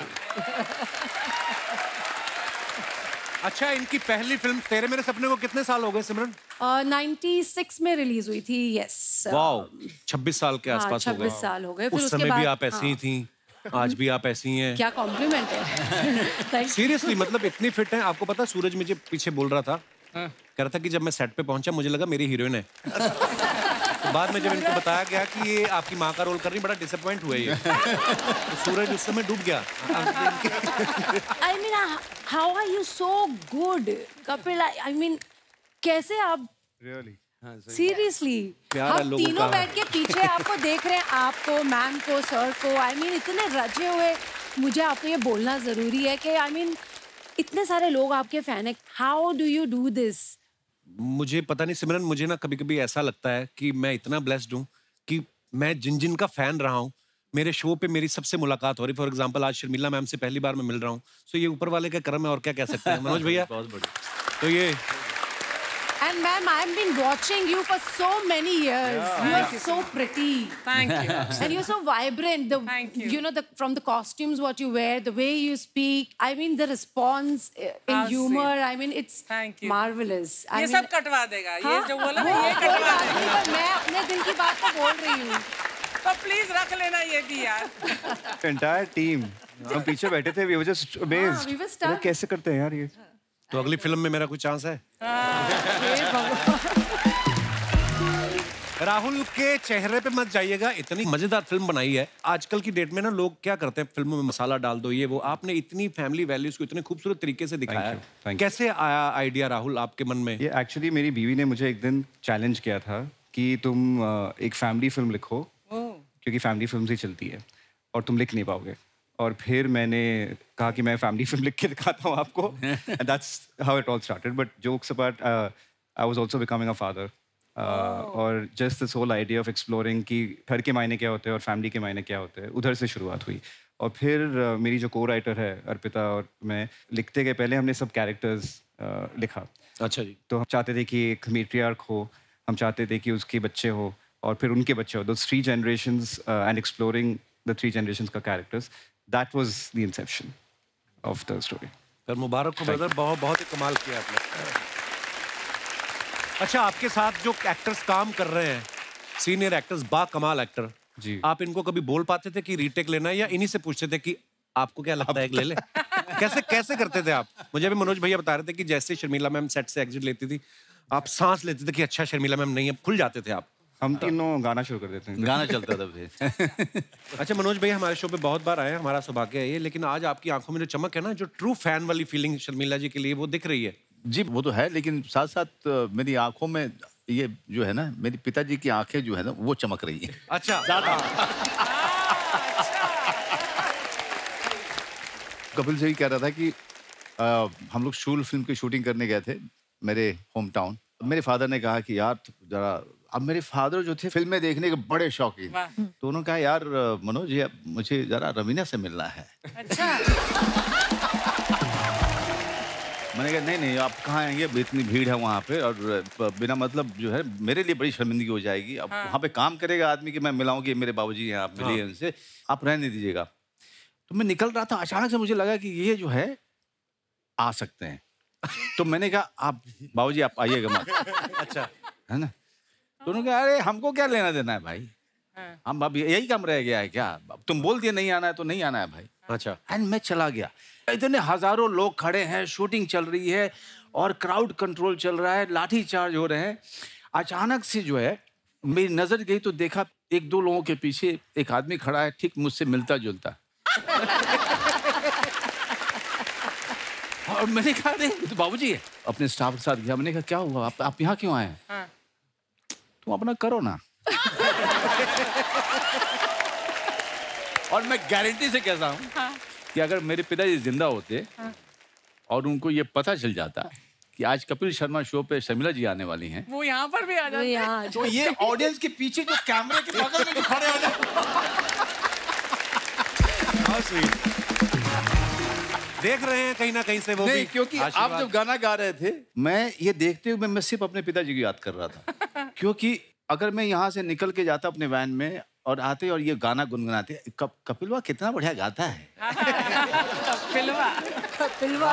अच्छा, इनकी पहली फिल्म तेरे मेरे सपने को कितने साल हो गए सिमरन? नाइन्टी सिक्स में रिलीज हुई थी। यस, वाओ, छब्बीस साल के आसपास हो गए। छब्बीस साल हो गए। उस समय भी आप ऐसी ही थी, आज भी आप ऐसी हैं। क्या कॉम्प्लीमेंट है। सीरियसली, मतलब इतनी फिट हैं। आपको पता, सूरज मुझे पीछे बोल रहा था कह रहा था कि जब मैं सेट पे पहुंचा मुझे लगा मेरी हीरोइन है। तो बाद में जब इनको बताया गया कि ये आपकी माँ का रोल कर रही, बड़ा डिसअपॉइंट हुआ ये। तो सूरज उस समय डूब गया। I mean, how are you so good, Kapil? I mean, कैसे आप? Really? सीरियसली हम तीनों बैठ के पीछे आपको देख रहे हैं, आपको, मैम को, सर को। आई I मीन mean, इतने रचे हुए। मुझे आपको ये बोलना जरूरी है कि आई I मीन mean, इतने सारे लोग आपके फैन हैं। How do you do this? मुझे पता नहीं सिमरन, मुझे ना कभी कभी ऐसा लगता है कि मैं इतना ब्लेस्ड हूँ कि मैं जिन जिन का फैन रहा हूँ, मेरे शो पे मेरी सबसे मुलाकात हो रही। फॉर एग्जांपल आज शर्मिला मैम से पहली बार मैं मिल रहा हूँ। सो ये ऊपर वाले का करम है, और क्या कह सकते हैं मनोज भैया। बहुत बढ़िया। तो ये And ma'am, I've been watching you for so many years. Yeah. You are so pretty. Thank you. And you're so vibrant. The, Thank you. You know, the, from the costumes, what you wear, the way you speak. I mean, the response in How humor. sweet. I mean, it's Thank you. marvelous. I ये mean, सब कटवा देगा। हाँ? ये जो बोला ना, ये कटवा देगा। मैं अपने दिल की बात तो बोल रही हूँ। तो प्लीज रख लेना ये भी यार। Entire team. हम पीछे बैठे थे, we were just amazed. we were stunned. कैसे करते हैं यार ये? तो अगली फिल्म में मेरा कोई चांस है? राहुल के चेहरे पे मत जाइएगा, इतनी मजेदार फिल्म बनाई है। आजकल की डेट में ना लोग क्या करते हैं, फिल्मों में मसाला डाल दो, ये वो। आपने इतनी फैमिली वैल्यूज को इतने खूबसूरत तरीके से दिखाया है। कैसे आया आइडिया राहुल आपके मन में? ये एक्चुअली मेरी बीवी ने मुझे एक दिन चैलेंज किया था कि तुम एक फैमिली फिल्म लिखो, क्योंकि फैमिली फिल्म ही चलती है और तुम लिख नहीं पाओगे। और फिर मैंने कहा कि मैं फैमिली फिल्म लिख के दिखाता हूँ आपको। And that's how it all started. But jokes apart, I was also becoming a father. और just this whole idea of exploring कि घर के मायने क्या होते हैं और फैमिली के मायने क्या होते हैं, उधर से शुरुआत हुई। और फिर uh, मेरी जो को राइटर है अर्पिता और मैं लिखते गए। पहले हमने सब कैरेक्टर्स uh, लिखा। अच्छा जी। तो हम चाहते थे कि एक मैट्रियार्क हो, हम चाहते थे कि उसके बच्चे हो और फिर उनके बच्चे हो, दो three generations and exploring the three generations का characters. That was the inception of the story. पर मुबारक हो ब्रदर, बहुत बहुत ही कमाल किया आपने। अच्छा, आपके साथ जो एक्टर्स काम कर रहे हैं, सीनियर एक्टर्स, बा कमाल एक्टर जी, आप इनको कभी बोल पाते थे कि रीटेक लेना है, या इन्हीं से पूछते थे कि आपको क्या लगता है एक ले ले? कैसे कैसे करते थे आप? मुझे भी मनोज भैया बता रहे थे कि जैसे शर्मिला मैम सेट से एग्जिट लेती थी, आप सांस लेते थे कि अच्छा शर्मिला मैम नहीं है, खुल जाते थे आप। हम तीनों गाना शुरू कर देते हैं। गाना चलता था फिर। अच्छा मनोज भैया हमारे शो पे बहुत बार आए हैं, हमारा सौभाग्य है ये, लेकिन आज आपकी आंखों में जो चमक है ना, जो ट्रू फैन वाली फीलिंग शर्मिला जी के लिए, वो दिख रही है। जी वो तो है, लेकिन साथ साथ मेरी आंखों में ये जो है ना, मेरी पिताजी की आंखें जो है ना, वो चमक रही है। अच्छा। ज्यादा। कपिल जी कह रहा था कि आ, हम लोग शूल फिल्म की शूटिंग करने गए थे मेरे होम टाउन। मेरे फादर ने कहा कि यार जरा, अब मेरे फादर जो थे फिल्में देखने के बड़े शौकीन, तो उन्होंने कहा यार मनोज ये मुझे जरा रवीना से मिलना है। अच्छा। मैंने कहा नहीं नहीं आप कहाँ आएंगे, इतनी भीड़ है वहाँ पे, और बिना मतलब जो है मेरे लिए बड़ी शर्मिंदगी हो जाएगी। अब हाँ। वहाँ पे काम करेगा आदमी कि मैं मिलाऊं कि मेरे बाबूजी हैं, आप मिलिए हाँ। उनसे, आप रहने दीजिएगा। तो मैं निकल रहा था, अचानक से मुझे लगा कि ये जो है आ सकते हैं। तो मैंने कहा आप बाबूजी आप आइएगा मत। अच्छा है ना। तो उन्होंने कहा अरे हमको क्या लेना देना है भाई, हम अब यही काम रह गया है क्या, तुम बोल दिए नहीं आना है तो नहीं आना है भाई। अच्छा। एंड मैं चला गया। इतने हजारों लोग खड़े हैं, शूटिंग चल रही है और क्राउड कंट्रोल चल रहा है, लाठी चार्ज हो रहे हैं। अचानक से जो है मेरी नजर गई तो देखा एक दो लोगों के पीछे एक आदमी खड़ा है, ठीक मुझसे मिलता जुलता। और मैंने कहा अरे तो बाबूजी है। अपने स्टाफ के साथ गया, मैंने कहा क्या हुआ, आप, आप यहाँ क्यों आए हैं? हाँ। तुम अपना करो ना। और मैं गारंटी से कहता हूँ हाँ। कि अगर मेरे पिताजी जिंदा होते हाँ। और उनको ये पता चल जाता कि आज कपिल शर्मा शो पे शर्मिला जी आने वाली हैं, वो यहाँ पर भी आ जाते, तो ये ऑडियंस के पीछे जो कैमरे के बगल में जो खड़े हो जाते। देख रहे हैं कहीं ना कहीं से वो नहीं, भी, क्योंकि आप जब गाना गा रहे थे, मैं ये देखते हुए मैं सिर्फ अपने पिताजी को याद कर रहा था। क्योंकि अगर मैं यहाँ से निकल के जाता अपने वैन में और आते और ये गाना गुनगुनाते, कप, कपिलवा कितना बढ़िया गाता है। कपिलवा कपिलवा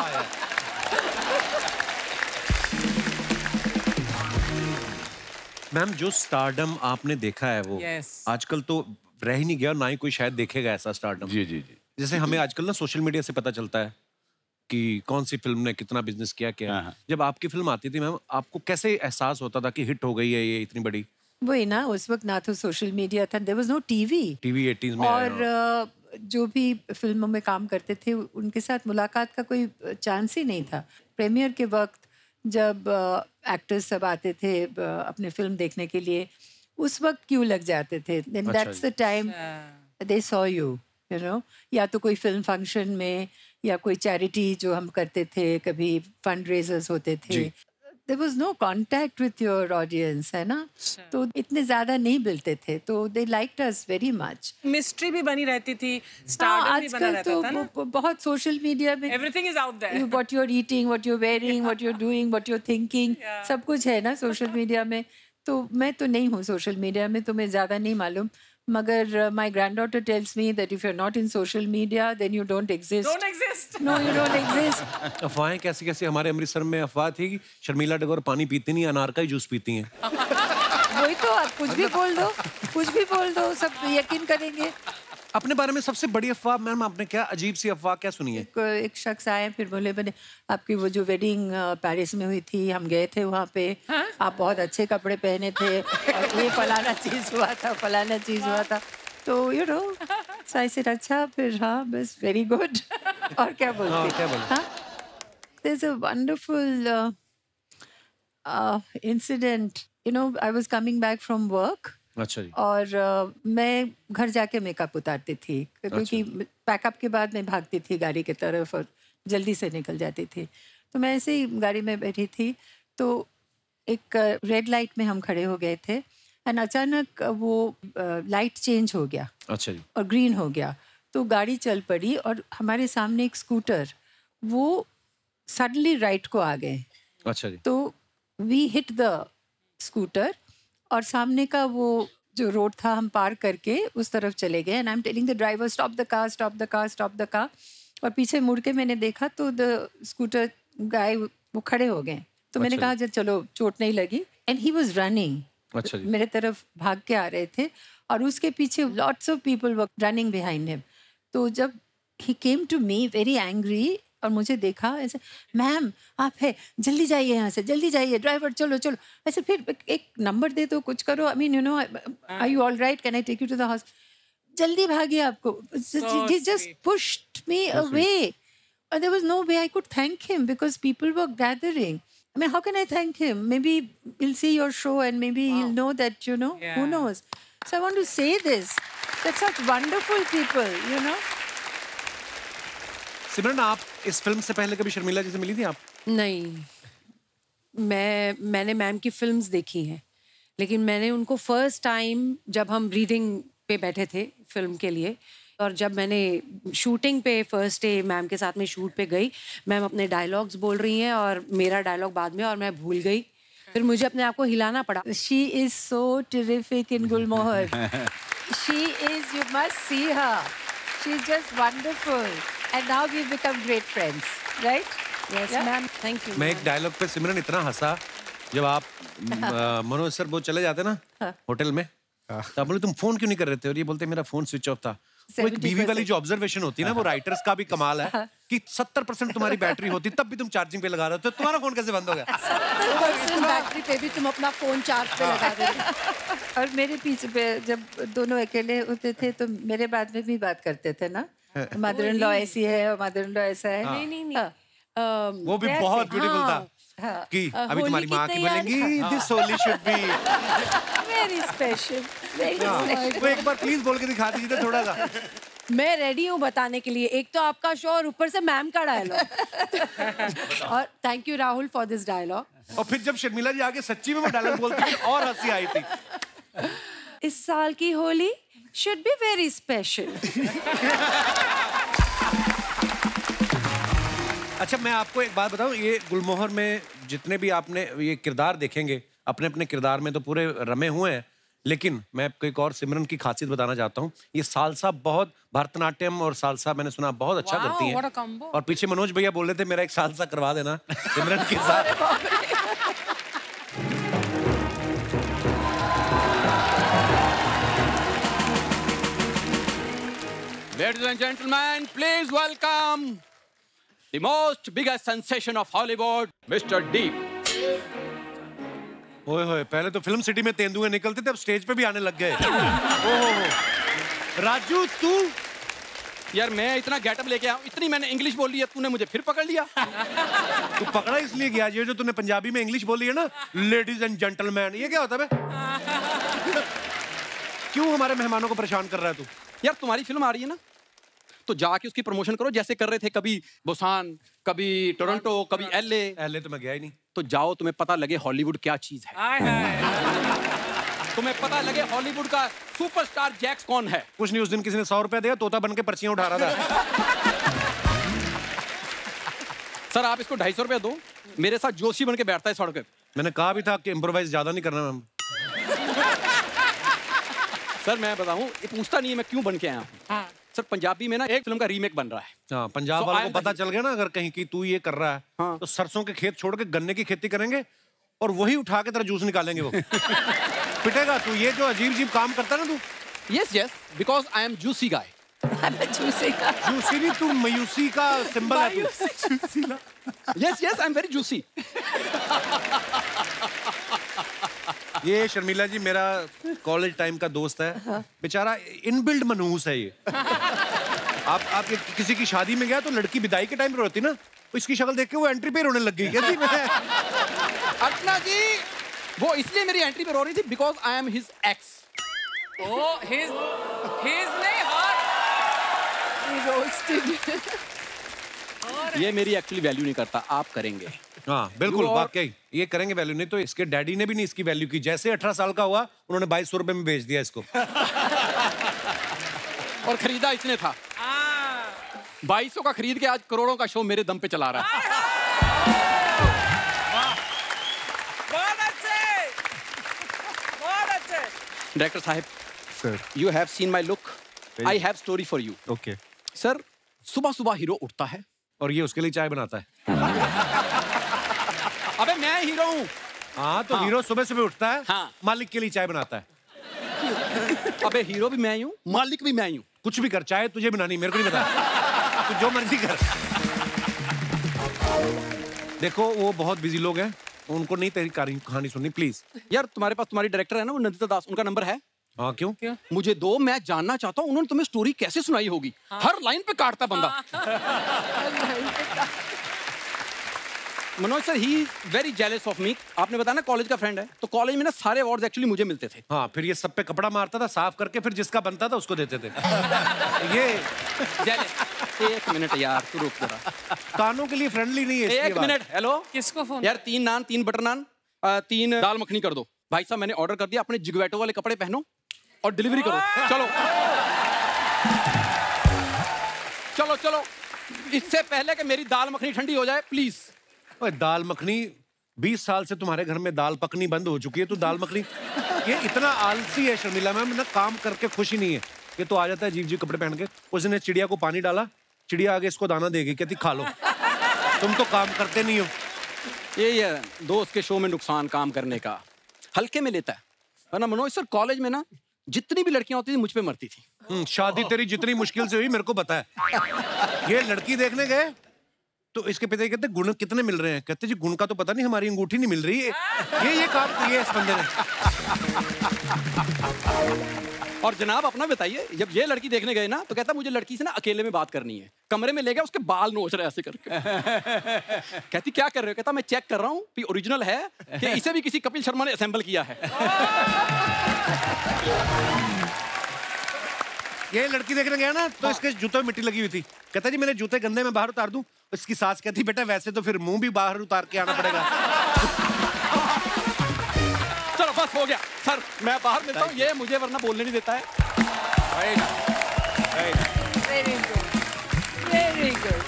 मैम जो स्टारडम आपने देखा है वो yes. आजकल तो रह ही नहीं गया, ना ही कोई शायद देखेगा ऐसा स्टारडम। जी जी जी। जैसे हमें आजकल ना सोशल मीडिया से पता चलता है कि कौन सी फिल्म ने कितना बिजनेस किया क्या। जब आपकी फिल्म आती थी मैम, आपको कैसे एहसास होता था कि हिट हो गई है ये इतनी बड़ी? वही ना, उस वक्त ना तो सोशल मीडिया था, there was no TV. TV eighties में और जो भी फिल्मों में काम करते थे उनके साथ मुलाकात का कोई चांस ही नहीं था। प्रीमियर के वक्त जब एक्टर्स सब आते थे अपने फिल्म देखने के लिए, उस वक्त क्यों लग जाते थे। Then that's the time they saw you, you know. या तो कोई फिल्म फंक्शन में या कोई चैरिटी जो हम करते थे, कभी फंड रेजर्स होते थे, there was no contact with your audience, है ना, तो इतने ज्यादा नहीं मिलते थे, तो they liked us very much. Mystery भी बनी रहती थी, स्टारडम भी बना रहता था ना। तो बहुत सोशल मीडिया में everything is out there. what you're eating, what you're wearing, what you're doing, what you're thinking, सब कुछ है ना सोशल मीडिया में। तो मैं तो नहीं हूँ सोशल मीडिया में, तो मैं ज्यादा नहीं मालूम, मगर my granddaughter tells me that if you are not in social media then you don't exist. Don't exist. No, you don't exist. अफवाहें कैसी कैसी। हमारे अमृतसर में अफवाह थी कि शर्मिला टैगोर पानी पीती नहीं, अनार का ही जूस पीती हैं। वही तो, आप कुछ भी बोल दो, कुछ भी बोल दो, सब यकीन करेंगे। अपने बारे में सबसे बड़ी अफवाह मैम आपने क्या अजीब सी अफवाह क्या सुनी है? एक, एक शख्स आए, फिर बोले मैंने आपकी वो जो वेडिंग पेरिस में हुई थी, हम गए थे वहाँ पे, हाँ? आप बहुत अच्छे कपड़े पहने थे और ये फलाना चीज हुआ था, फलाना चीज हुआ था, तो यू नो आई सेड अच्छा, फिर हाँ बस वेरी गुड। और क्या बोलते हैं? There is a wonderful incident, you know, I was coming back from work. अच्छा जी। और uh, मैं घर जाके मेकअप उतारती थी, क्योंकि अच्छा। पैकअप के बाद मैं भागती थी गाड़ी की तरफ और जल्दी से निकल जाती थी। तो मैं ऐसे ही गाड़ी में बैठी थी, तो एक रेड लाइट में हम खड़े हो गए थे, एंड अचानक वो लाइट चेंज हो गया। अच्छा जी। और ग्रीन हो गया, तो गाड़ी चल पड़ी और हमारे सामने एक स्कूटर, वो सडनली राइट को आ गए। अच्छा जी। तो वी हिट द स्कूटर और सामने का वो जो रोड था हम पार करके उस तरफ चले गए, and I am telling the driver stop the car, stop the car, stop the car. और पीछे मुड़ के मैंने देखा तो द स्कूटर गाय वो खड़े हो गए। तो मैंने कहा जब चलो चोट नहीं लगी, एंड ही वाज रनिंग। अच्छा जी। मेरे तरफ भाग के आ रहे थे और उसके पीछे lots of people were running behind him. तो जब he came to me very angry और मुझे देखा ऐसे, मैम आप है, जल्दी जाइए यहाँ से, जल्दी जाइए, ड्राइवर चलो चलो, ऐसे फिर एक नंबर दे दो, कुछ करो, I mean you know, are you all right, can I take you to the house, जल्दी भागिए आपको। He just pushed me away and there was no way I could thank him because people were gathering. I mean, how can I thank him? Maybe he'll see your show and maybe wow. he'll know that, you know, yeah. who knows. So I want to say this, that such wonderful people, you know. Simran, आप इस film से पहले कभी शर्मिला जी से मिली थी आप? नहीं, मैं मैंने मैम की फिल्म्स देखी हैं, लेकिन मैंने उनको फर्स्ट टाइम जब हम रीडिंग पे बैठे थे फिल्म के लिए, और जब मैंने शूटिंग पे फर्स्ट डे मैम के साथ में शूट पे गई, मैम अपने डायलॉग्स बोल रही हैं और मेरा डायलॉग बाद में, और मैं भूल गई, फिर मुझे अपने आप को हिलाना पड़ा। She is so terrific in Gulmohar. She is, you must see her. She's just wonderful. And now we've become great friends, right? Yes, yeah? ma'am. Thank you. मैं एक डायलॉग पे सिमरन इतना हंसा, जब आप मनोज सर वो चले जाते ना होटल में, तो आप बोले तुम फोन क्यों नहीं कर रहे थे, और ये बोलते मेरा फोन स्विच ऑफ था। वो एक बीवी वाली जो ऑब्जर्वेशन होती है ना, वो राइटर्स का भी कमाल है कि सत्तर परसेंट तुम्हारी बैटरी होती तब भी तुम चार्जिंग पे लगा रहे हो, तो तुम्हारा फोन कैसे बंद हो गया? सत्तर परसेंट बैटरी पे भी तुम अपना फोन चार्ज पे लगा देते। और मेरे पीछे पे जब दोनों अकेले होते थे तो मेरे बाद में भी बात करते थे ना, मदर इन लॉ ऐसी है और मदर इन लॉ ऐसा है। नहीं नहीं नहीं, वो भी बहुत ब्यूटीफुल था कि अभी तुम्हारी माँ की बोलेंगी this Holi should be very special, very special. वो एक बार प्लीज बोल के दिखा दीजिए थोड़ा सा। मैं रेडी हूँ बताने के लिए, एक तो आपका शो और ऊपर से मैम का डायलॉग। और thank you Rahul for this dialogue. और फिर जब शर्मिला जी आगे सच्ची में वो डायलॉग बोलती थी और हंसी आई थी। इस साल की Holi should be very special. अच्छा, मैं आपको एक बात बताऊं, ये गुलमोहर में जितने भी आपने ये किरदार देखेंगे, अपने अपने किरदार में तो पूरे रमे हुए हैं, लेकिन मैं आपको एक और सिमरन की खासियत बताना चाहता हूँ। ये सालसा बहुत, भरतनाट्यम और सालसा मैंने सुना बहुत अच्छा wow, करती हैं। और पीछे मनोज भैया बोल रहे थे मेरा एक सालसा करवा देना सिमरन के साथ। Ladies and gentlemen, please welcome the most biggest sensation of Hollywood, Mister Deep. ओए होए, पहले तो फिल्म सिटी में तेंदुए निकलते थे, अब स्टेज पे भी आने लग गए। ओहो, राजू तू यार मैं इतना गेटअप लेके आया, इतनी मैंने इंग्लिश बोल ली है, तूने मुझे फिर पकड़ लिया। तू पकड़ा इसलिए गया, ये जो तूने पंजाबी में इंग्लिश बोली है ना, लेडीज एंड जेंटलमैन, ये क्या होता है बे? क्यों हमारे मेहमानों को परेशान कर रहा है तू? यार तुम्हारी फिल्म आ रही है ना, तो जाके उसकी प्रमोशन करो जैसे कर रहे थे, कभी बुसान, कभी टोरंटो, कभी एलए। एलए तो मैं गया ही नहीं। तो जाओ, तुम्हें पता लगे हॉलीवुड क्या चीज है। तुम्हें पता लगे हॉलीवुड का सुपरस्टार जैक्स कौन है। कुछ नहीं, उस दिन किसी ने सौ रुपया दिया, तोता बन के पर्चियां उठा रहा था। सर आप इसको ढाई सौ रुपया दो, मेरे साथ जोशी बन के बैठता है सड़क पे। मैंने कहा भी था कि इम्प्रोवाइज ज्यादा नहीं करना मैम। सर मैं बताऊं, ये पूछता नहीं है मैं क्यों बन के आया हूँ। हाँ। सर पंजाबी में ना एक फिल्म का रीमेक बन रहा है। हाँ, पंजाब so, वालों को पता चल गया ना अगर कहीं की तू ये कर रहा है, हाँ। तो सरसों के खेत छोड़ के गन्ने की खेती करेंगे और वही उठा के तेरा जूस निकालेंगे वो। पिटेगा तू, ये जो अजीब अजीब काम करता है ना तू। Yes yes, because I am juicy guy. Juicy का जूसी नहीं, तू मयूसी का सिंबल है तू। Yes yes, I am very juicy. ये शर्मिला जी मेरा कॉलेज टाइम का दोस्त है। हाँ। बेचारा इनबिल्ड मनहूस है ये। आप आप ये किसी की शादी में गया तो लड़की विदाई के टाइम पर रोती ना, तो इसकी शक्ल देख के वो एंट्री पे रोने लग गई। कहती मैं अर्चना जी, वो इसलिए मेरी एंट्री पे रो रही थी because I am his ex. Oh, his his नहीं हर रोस्टेड। ये मेरी एक्चुअली वैल्यू नहीं करता, आप करेंगे। हाँ बिल्कुल, वाकई ये करेंगे वैल्यू, नहीं तो इसके डैडी ने भी नहीं इसकी वैल्यू की। जैसे अठारह साल का हुआ उन्होंने बाईस सौ रुपए में बेच दिया इसको। और खरीदा इसने था। बाईस सौ का खरीद के आज करोड़ों का शो मेरे दम पे चला रहा है। बहुत अच्छे, बहुत अच्छे। डायरेक्टर साहब, sir you have seen my look, I have story for you. Okay sir, सुबह सुबह हीरो उठता है और ये उसके लिए चाय बनाता है। अबे मैं हीरो हूँ। हाँ तो हाँ। हीरो सुबह सुबह उठता है, हाँ। मालिक के लिए चाय बनाता है। अबे हीरो भी मैं ही हूँ, मालिक भी मैं ही हूँ। कुछ भी कर, चाय तुझे बनानी, मेरे को नहीं पता। तू जो मर्जी कर। देखो वो बहुत बिजी लोग हैं, उनको नहीं तेरी कहानी सुननी प्लीज। यार तुम्हारे पास तुम्हारी डायरेक्टर है ना, वो नंदिता दास, उनका नंबर है? हाँ क्यों? क्यों? मुझे दो, मैं जानना चाहता हूँ उन्होंने तुम्हें स्टोरी कैसे सुनाई होगी। हाँ। हर लाइन पे काटता बंदा। हाँ। Manoj sir, he very jealous of me. आपने बताया ना कॉलेज का फ्रेंड है, तो कॉलेज में ना सारे अवार्ड्स एक्चुअली मुझे मिलते थे। हाँ, फिर ये सब पे कपड़ा मारता था, साफ करके फिर जिसका बनता था उसको देते थे। ये जेलस। एक मिनट यार, तू रुक जरा। कानों के लिए फ्रेंडली नहीं है। एक मिनट, हेलो, किसको फोन? यार तीन नान, तीन बटर नान, तीन दाल मखनी कर दो। भाई साहब मैंने ऑर्डर कर दिया, अपने जिगवैटो वाले कपड़े पहनो और डिलीवरी करो। चलो चलो चलो, इससे पहले कि मेरी दाल मखनी ठंडी हो जाए प्लीज। ओए दाल मखनी, बीस साल से तुम्हारे घर में दाल पकनी बंद हो चुकी है, तो दाल मखनी। ये इतना आलसी है शर्मिला मैम ना, काम करके खुश ही नहीं है। ये तो आ जाता है जीव जीव कपड़े पहन के। उसने चिड़िया को पानी डाला, चिड़िया आगे इसको दाना देगी, कहती खा लो। तुम तो काम करते नहीं हो। ये ये दोस्त के शो में नुकसान काम करने का, हल्के में लेता है। वरना मनोज सर कॉलेज में ना जितनी भी लड़कियां होती थी मुझ पे मरती थी। शादी तेरी जितनी मुश्किल से हुई मेरे को पता है। ये लड़की देखने गए तो इसके पिता कहते गुण कितने मिल रहे हैं, कहते जी गुण का तो पता नहीं, हमारी अंगूठी नहीं मिल रही है। ये ये काम किया इस बंदे ने। और जनाब अपना बताइए, जब ये लड़की देखने गए ना तो कहता मुझे लड़की से ना अकेले में बात करनी है। कमरे में ले गया, उसके बाल नोच रहे ऐसे करके। कहती क्या कर रहे हो? कहता मैं चेक कर रहा हूँ कि ओरिजिनल है कि इसे भी किसी कपिल शर्मा ने असेंबल किया है। ये लड़की देखने गया ना तो इसके जूतों में मिट्टी लगी हुई थी। कहता जी मेरे जूते गंदे में बाहर उतार दूं? इसकी सास कहती बेटा वैसे तो फिर मुंह भी बाहर उतार के आना पड़ेगा। चलो बस हो गया सर, मैं बाहर मिलता हूँ, ये मुझे वरना बोलने नहीं देता है। Very good, very good.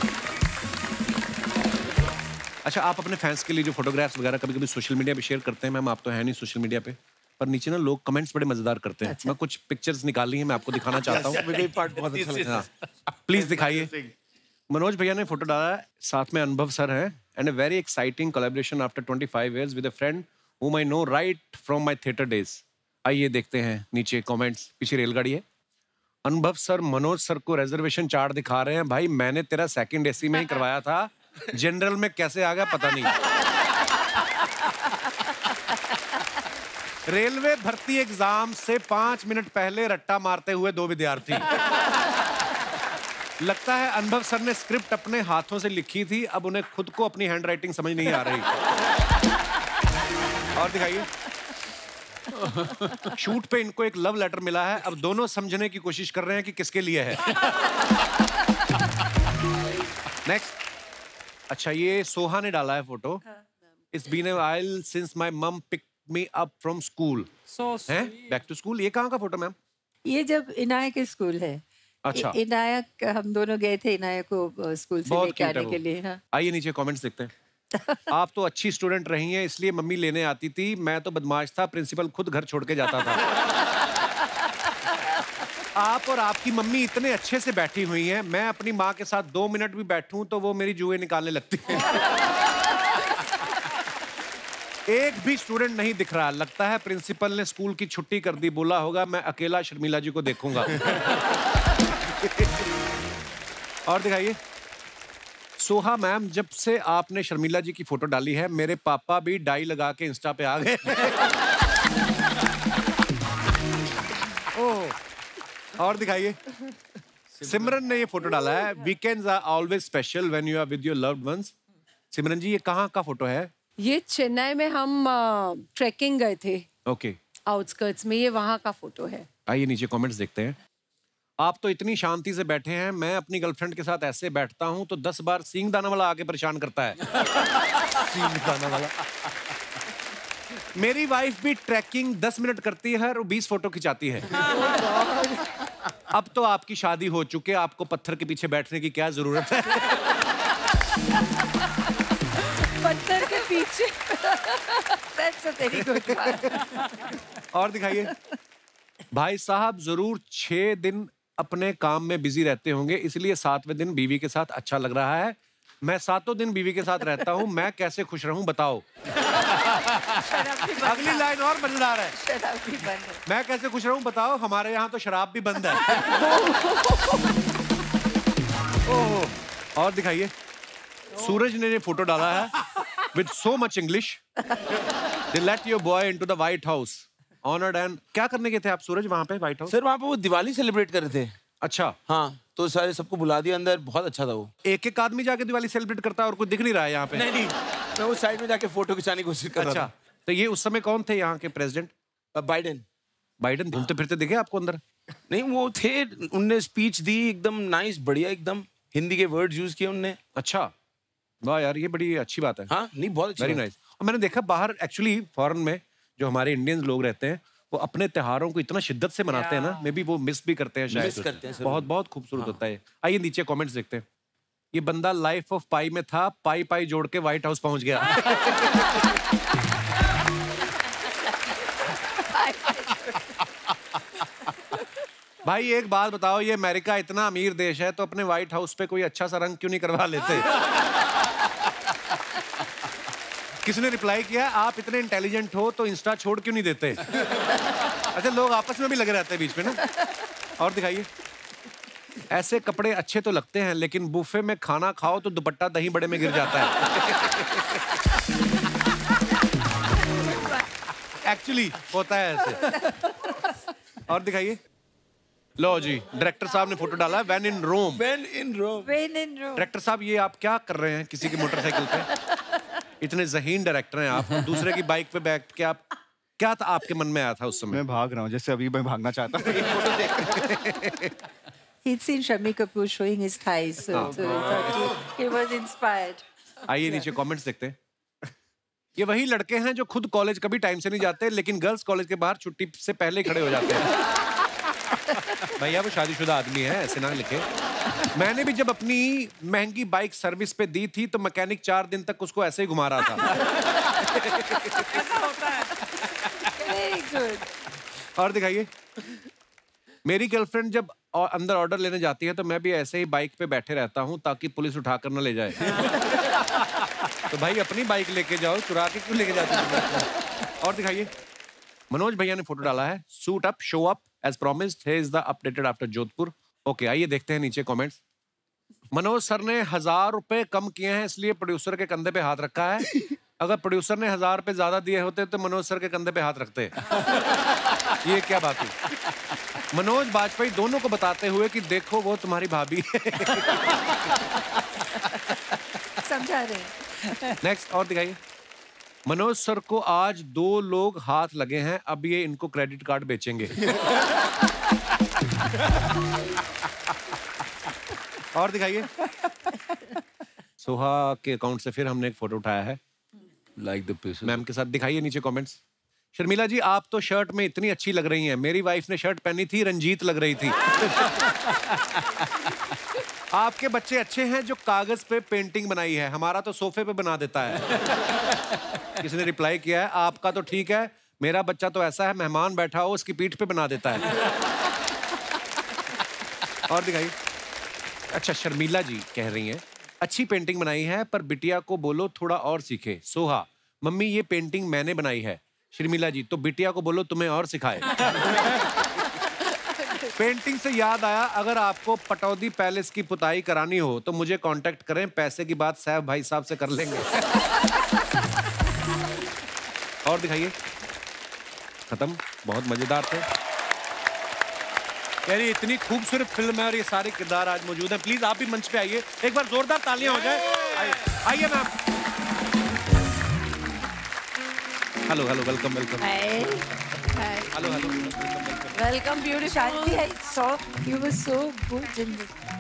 अच्छा, आप अपने फैंस के लिए जो फोटोग्राफ्स वगैरह कभी कभी सोशल मीडिया पे शेयर करते हैं, मैम आप तो है नहीं सोशल मीडिया पे, पर नीचे ना लोग कमेंट्स बड़े मजेदार करते हैं। अच्छा। मैं कुछ पिक्चर्स निकाली हैं, मैं आपको दिखाना चाहता हूँ। प्लीज दिखाइए। मनोज भैया ने फोटो डाला है, साथ में अनुभव सर है, and a very exciting collaboration after twenty five years with a friend whom I know right from my theater days। आइए देखते हैं नीचे कमेंट्स। पीछे रेलगाड़ी है। अनुभव सर मनोज सर को रिजर्वेशन चार्ट दिखा रहे हैं। भाई मैंने तेरा सेकंड एसी में ही करवाया था, जनरल में कैसे आ गया पता नहीं। रेलवे भर्ती एग्जाम से पांच मिनट पहले रट्टा मारते हुए दो विद्यार्थी। लगता है अनुभव सर ने स्क्रिप्ट अपने हाथों से लिखी थी, अब उन्हें खुद को अपनी हैंडराइटिंग समझ नहीं आ रही। और दिखाइए, शूट पे इनको एक लव लेटर मिला है, अब दोनों समझने की कोशिश कर रहे हैं कि किसके लिए है। नेक्स्ट। अच्छा, ये सोहा ने डाला है photo. It's been a while since my mum picked me up from school. हैं बैक टू स्कूल। ये कहाँ का फोटो मैम? ये जब इनाया के स्कूल है। अच्छा। इनायक हम दोनों गए थे इनायक को स्कूल से लेके आने के लिए। हाँ। आइए नीचे कमेंट्स देखते हैं। आप तो अच्छी स्टूडेंट रही हैं इसलिए मम्मी लेने आती थी, मैं तो बदमाश था, प्रिंसिपल खुद घर छोड़ के जाता था। आप और आपकी मम्मी इतने अच्छे से बैठी हुई हैं, मैं अपनी माँ के साथ दो मिनट भी बैठूं तो वो मेरी जुए निकालने लगती है। एक भी स्टूडेंट नहीं दिख रहा, लगता है प्रिंसिपल ने स्कूल की छुट्टी कर दी, बोला होगा मैं अकेला शर्मिला जी को देखूंगा। और दिखाइए, सोहा मैम जब से आपने शर्मिला जी की फोटो डाली है मेरे पापा भी डाई लगा के इंस्टा पे आ गए। ओह। और दिखाइए, सिमरन ने ये फोटो डाला है, weekends are always special when you are with your loved ones. Simran ji ये कहाँ का फोटो है? ये चेन्नई में हम ट्रैकिंग गए थे। ओके। आउटस्कर्ट्स में, ये वहाँ का फोटो है। आइए नीचे कमेंट्स देखते हैं। आप तो इतनी शांति से बैठे हैं, मैं अपनी गर्लफ्रेंड के साथ ऐसे बैठता हूं तो दस बार सींग दाना वाला आके परेशान करता है। सींग दाना वाला। मेरी वाइफ भी ट्रैकिंग दस मिनट करती है और बीस फोटो खिंचाती है। अब तो आपकी शादी हो चुके, आपको पत्थर के पीछे बैठने की क्या जरूरत है? पत्थर के पीछे। That's a very good one. और दिखाइए, भाई साहब जरूर छह दिन अपने काम में बिजी रहते होंगे, इसलिए सातवें दिन बीवी के साथ अच्छा लग रहा है। मैं सातों दिन बीवी के साथ रहता हूँ, मैं कैसे खुश रहूं बताओ। अगली लाइन और मजेदार है, शराब भी बंद है। मैं कैसे खुश रहूं बताओ, हमारे यहाँ तो शराब भी बंद है। ओह। और दिखाइए, सूरज ने ये फोटो डाला है with so much English. They let your boy into the White House honoured and. क्या करने के थे आप सूरज वहाँ पे व्हाइट हाउस? सर वहाँ पे वो दिवाली सेलिब्रेट कर रहे थे। अच्छा। हाँ, तो सारे सबको बुला दिया अंदर, बहुत अच्छा था वो। एक एक आदमी जाके दिवाली सेलिब्रेट करता है और कोई दिख नहीं रहा है यहाँ पे? नहीं नहीं, मैं उस साइड में जाके फोटो खिंचाने की कोशिश कर रहा था। अच्छा, तो ये उस समय कौन थे यहाँ के प्रेसिडेंट? बाइडेन। बाइडेन घूमते फिरते दिखे आपको अंदर? नहीं, वो थे, उनने स्पीच दी एकदम नाइस, बढ़िया, एकदम हिंदी के वर्ड यूज किए उनने। अच्छा, वाह यार, ये बड़ी अच्छी बात है। हाँ, नहीं बहुत अच्छी, वेरी नाइस। और मैंने देखा बाहर एक्चुअली फॉरेन में जो हमारे इंडियंस लोग रहते हैं वो अपने त्योहारों को इतना शिद्दत से मनाते हैं ना, मे बी वो मिस भी करते हैं शायद। मिस करते हैं, बहुत बहुत खूबसूरत हाँ। होता है। आइए नीचे कमेंट्स देखते हैं। ये बंदा लाइफ ऑफ पाई में था, पाई पाई जोड़ के व्हाइट हाउस पहुंच गया। भाई एक बात बताओ, ये अमेरिका इतना अमीर देश है तो अपने व्हाइट हाउस पे कोई अच्छा सा रंग क्यों नहीं करवा लेते? किसने रिप्लाई किया, आप इतने इंटेलिजेंट हो तो इंस्टा छोड़ क्यों नहीं देते? अच्छा, लोग आपस में भी लगे रहते हैं बीच में ना। और दिखाइए, ऐसे कपड़े अच्छे तो लगते हैं लेकिन बुफे में खाना खाओ तो दुपट्टा दही बड़े में गिर जाता है। एक्चुअली होता है ऐसे। और दिखाइए, लो जी, डायरेक्टर साहब ने फोटो डाला है, when in Rome. When in Rome. When in Rome. Director साहब ये आप क्या कर रहे हैं किसी की मोटरसाइकिल पे? इतने ज़हीन डायरेक्टर हैं आप, दूसरे की बाइक पे बैठ के आप, क्या था आपके मन में आया था उस समय? मैं भाग रहा हूँ, जैसे अभी मैं भागना चाहता हूँ। फोटो देख He'd seen Shami Kapoor showing his thighs, so, so he thought he, he was inspired. आइए नीचे कमेंट्स देखते हैं। ये वही लड़के हैं जो खुद कॉलेज कभी टाइम से नहीं जाते लेकिन गर्ल्स कॉलेज के बाहर छुट्टी से पहले खड़े हो जाते हैं। भैया वो शादीशुदा आदमी है, ऐसे ना लिखे। मैंने भी जब अपनी महंगी बाइक सर्विस पे दी थी तो मैकेनिक चार दिन तक उसको ऐसे ही घुमा रहा था। ऐसा होता है। Very good. और दिखाइए, मेरी गर्लफ्रेंड जब अंदर ऑर्डर लेने जाती है तो मैं भी ऐसे ही बाइक पे बैठे रहता हूँ ताकि पुलिस उठा कर न ले जाए। तो भाई अपनी बाइक लेके जाओ, चुरा के क्यों लेके जाते हो? और दिखाइए, मनोज भैया ने फोटो डाला है, suit up show up as promised, here is the updated after Jodhpur. Okay, आइए देखते हैं नीचे कमेंट्स। मनोज सर ने हजार रुपए कम किए हैं इसलिए प्रोड्यूसर के कंधे पे हाथ रखा है। अगर प्रोड्यूसर ने हजार रुपए ज्यादा दिए होते तो मनोज सर के कंधे पे हाथ रखते। ये क्या बात हुई? मनोज बाजपेयी दोनों को बताते हुए कि देखो वो तुम्हारी भाभी है। समझा रहे। नेक्स्ट और दिखाइए। मनोज सर को आज दो लोग हाथ लगे हैं, अब ये इनको क्रेडिट कार्ड बेचेंगे। और दिखाइए। सोहा के अकाउंट से फिर हमने एक फोटो उठाया है लाइक द पीस मैम के साथ। दिखाइए नीचे कमेंट्स। शर्मिला जी आप तो शर्ट में इतनी अच्छी लग रही हैं, मेरी वाइफ ने शर्ट पहनी थी रंजीत लग रही थी। आपके बच्चे अच्छे हैं जो कागज पे पेंटिंग बनाई है, हमारा तो सोफे पे बना देता है। किसी ने रिप्लाई किया है आपका तो ठीक है, मेरा बच्चा तो ऐसा है मेहमान बैठा हो उसकी पीठ पे बना देता है। और दिखाइए। अच्छा, शर्मिला जी कह रही हैं अच्छी पेंटिंग बनाई है पर बिटिया को बोलो थोड़ा और सीखे। सोहा मम्मी ये पेंटिंग मैंने बनाई है। शर्मिला जी तो बिटिया को बोलो तुम्हें और सिखाए। पेंटिंग से याद आया, अगर आपको पटौदी पैलेस की पुताई करानी हो तो मुझे कांटेक्ट करें, पैसे की बात सैफ भाई साहब से कर लेंगे। और दिखाइए। खत्म। बहुत मजेदार थे यानी, इतनी खूबसूरत फिल्म है और ये सारे किरदार आज मौजूद हैं। प्लीज आप भी मंच पे आइए, एक बार जोरदार तालियां हो जाए। आइए ma'am. Hello hello, welcome welcome. Hello hello, welcome beauty Shanti. I saw you were so good in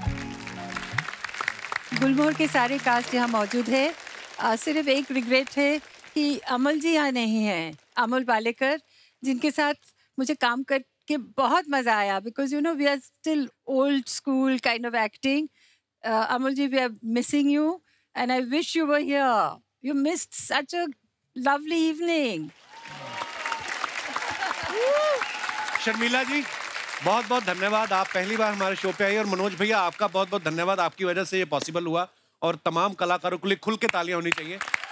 Gulmohar के सारे कास्ट यहाँ मौजूद है। आ, सिर्फ एक रिग्रेट है कि अमल जी यहाँ नहीं हैं, अमल पालेकर, जिनके साथ मुझे काम करके बहुत मजा आया। Because you know we are still old school kind of acting. Amal ji we are missing you and I wish you were here. You missed such a lovely evening. Sharmila ji बहुत बहुत धन्यवाद, आप पहली बार हमारे शो पे आई। और मनोज भैया आपका बहुत बहुत धन्यवाद, आपकी वजह से ये पॉसिबल हुआ। और तमाम कलाकारों के लिए खुल के तालियां होनी चाहिए।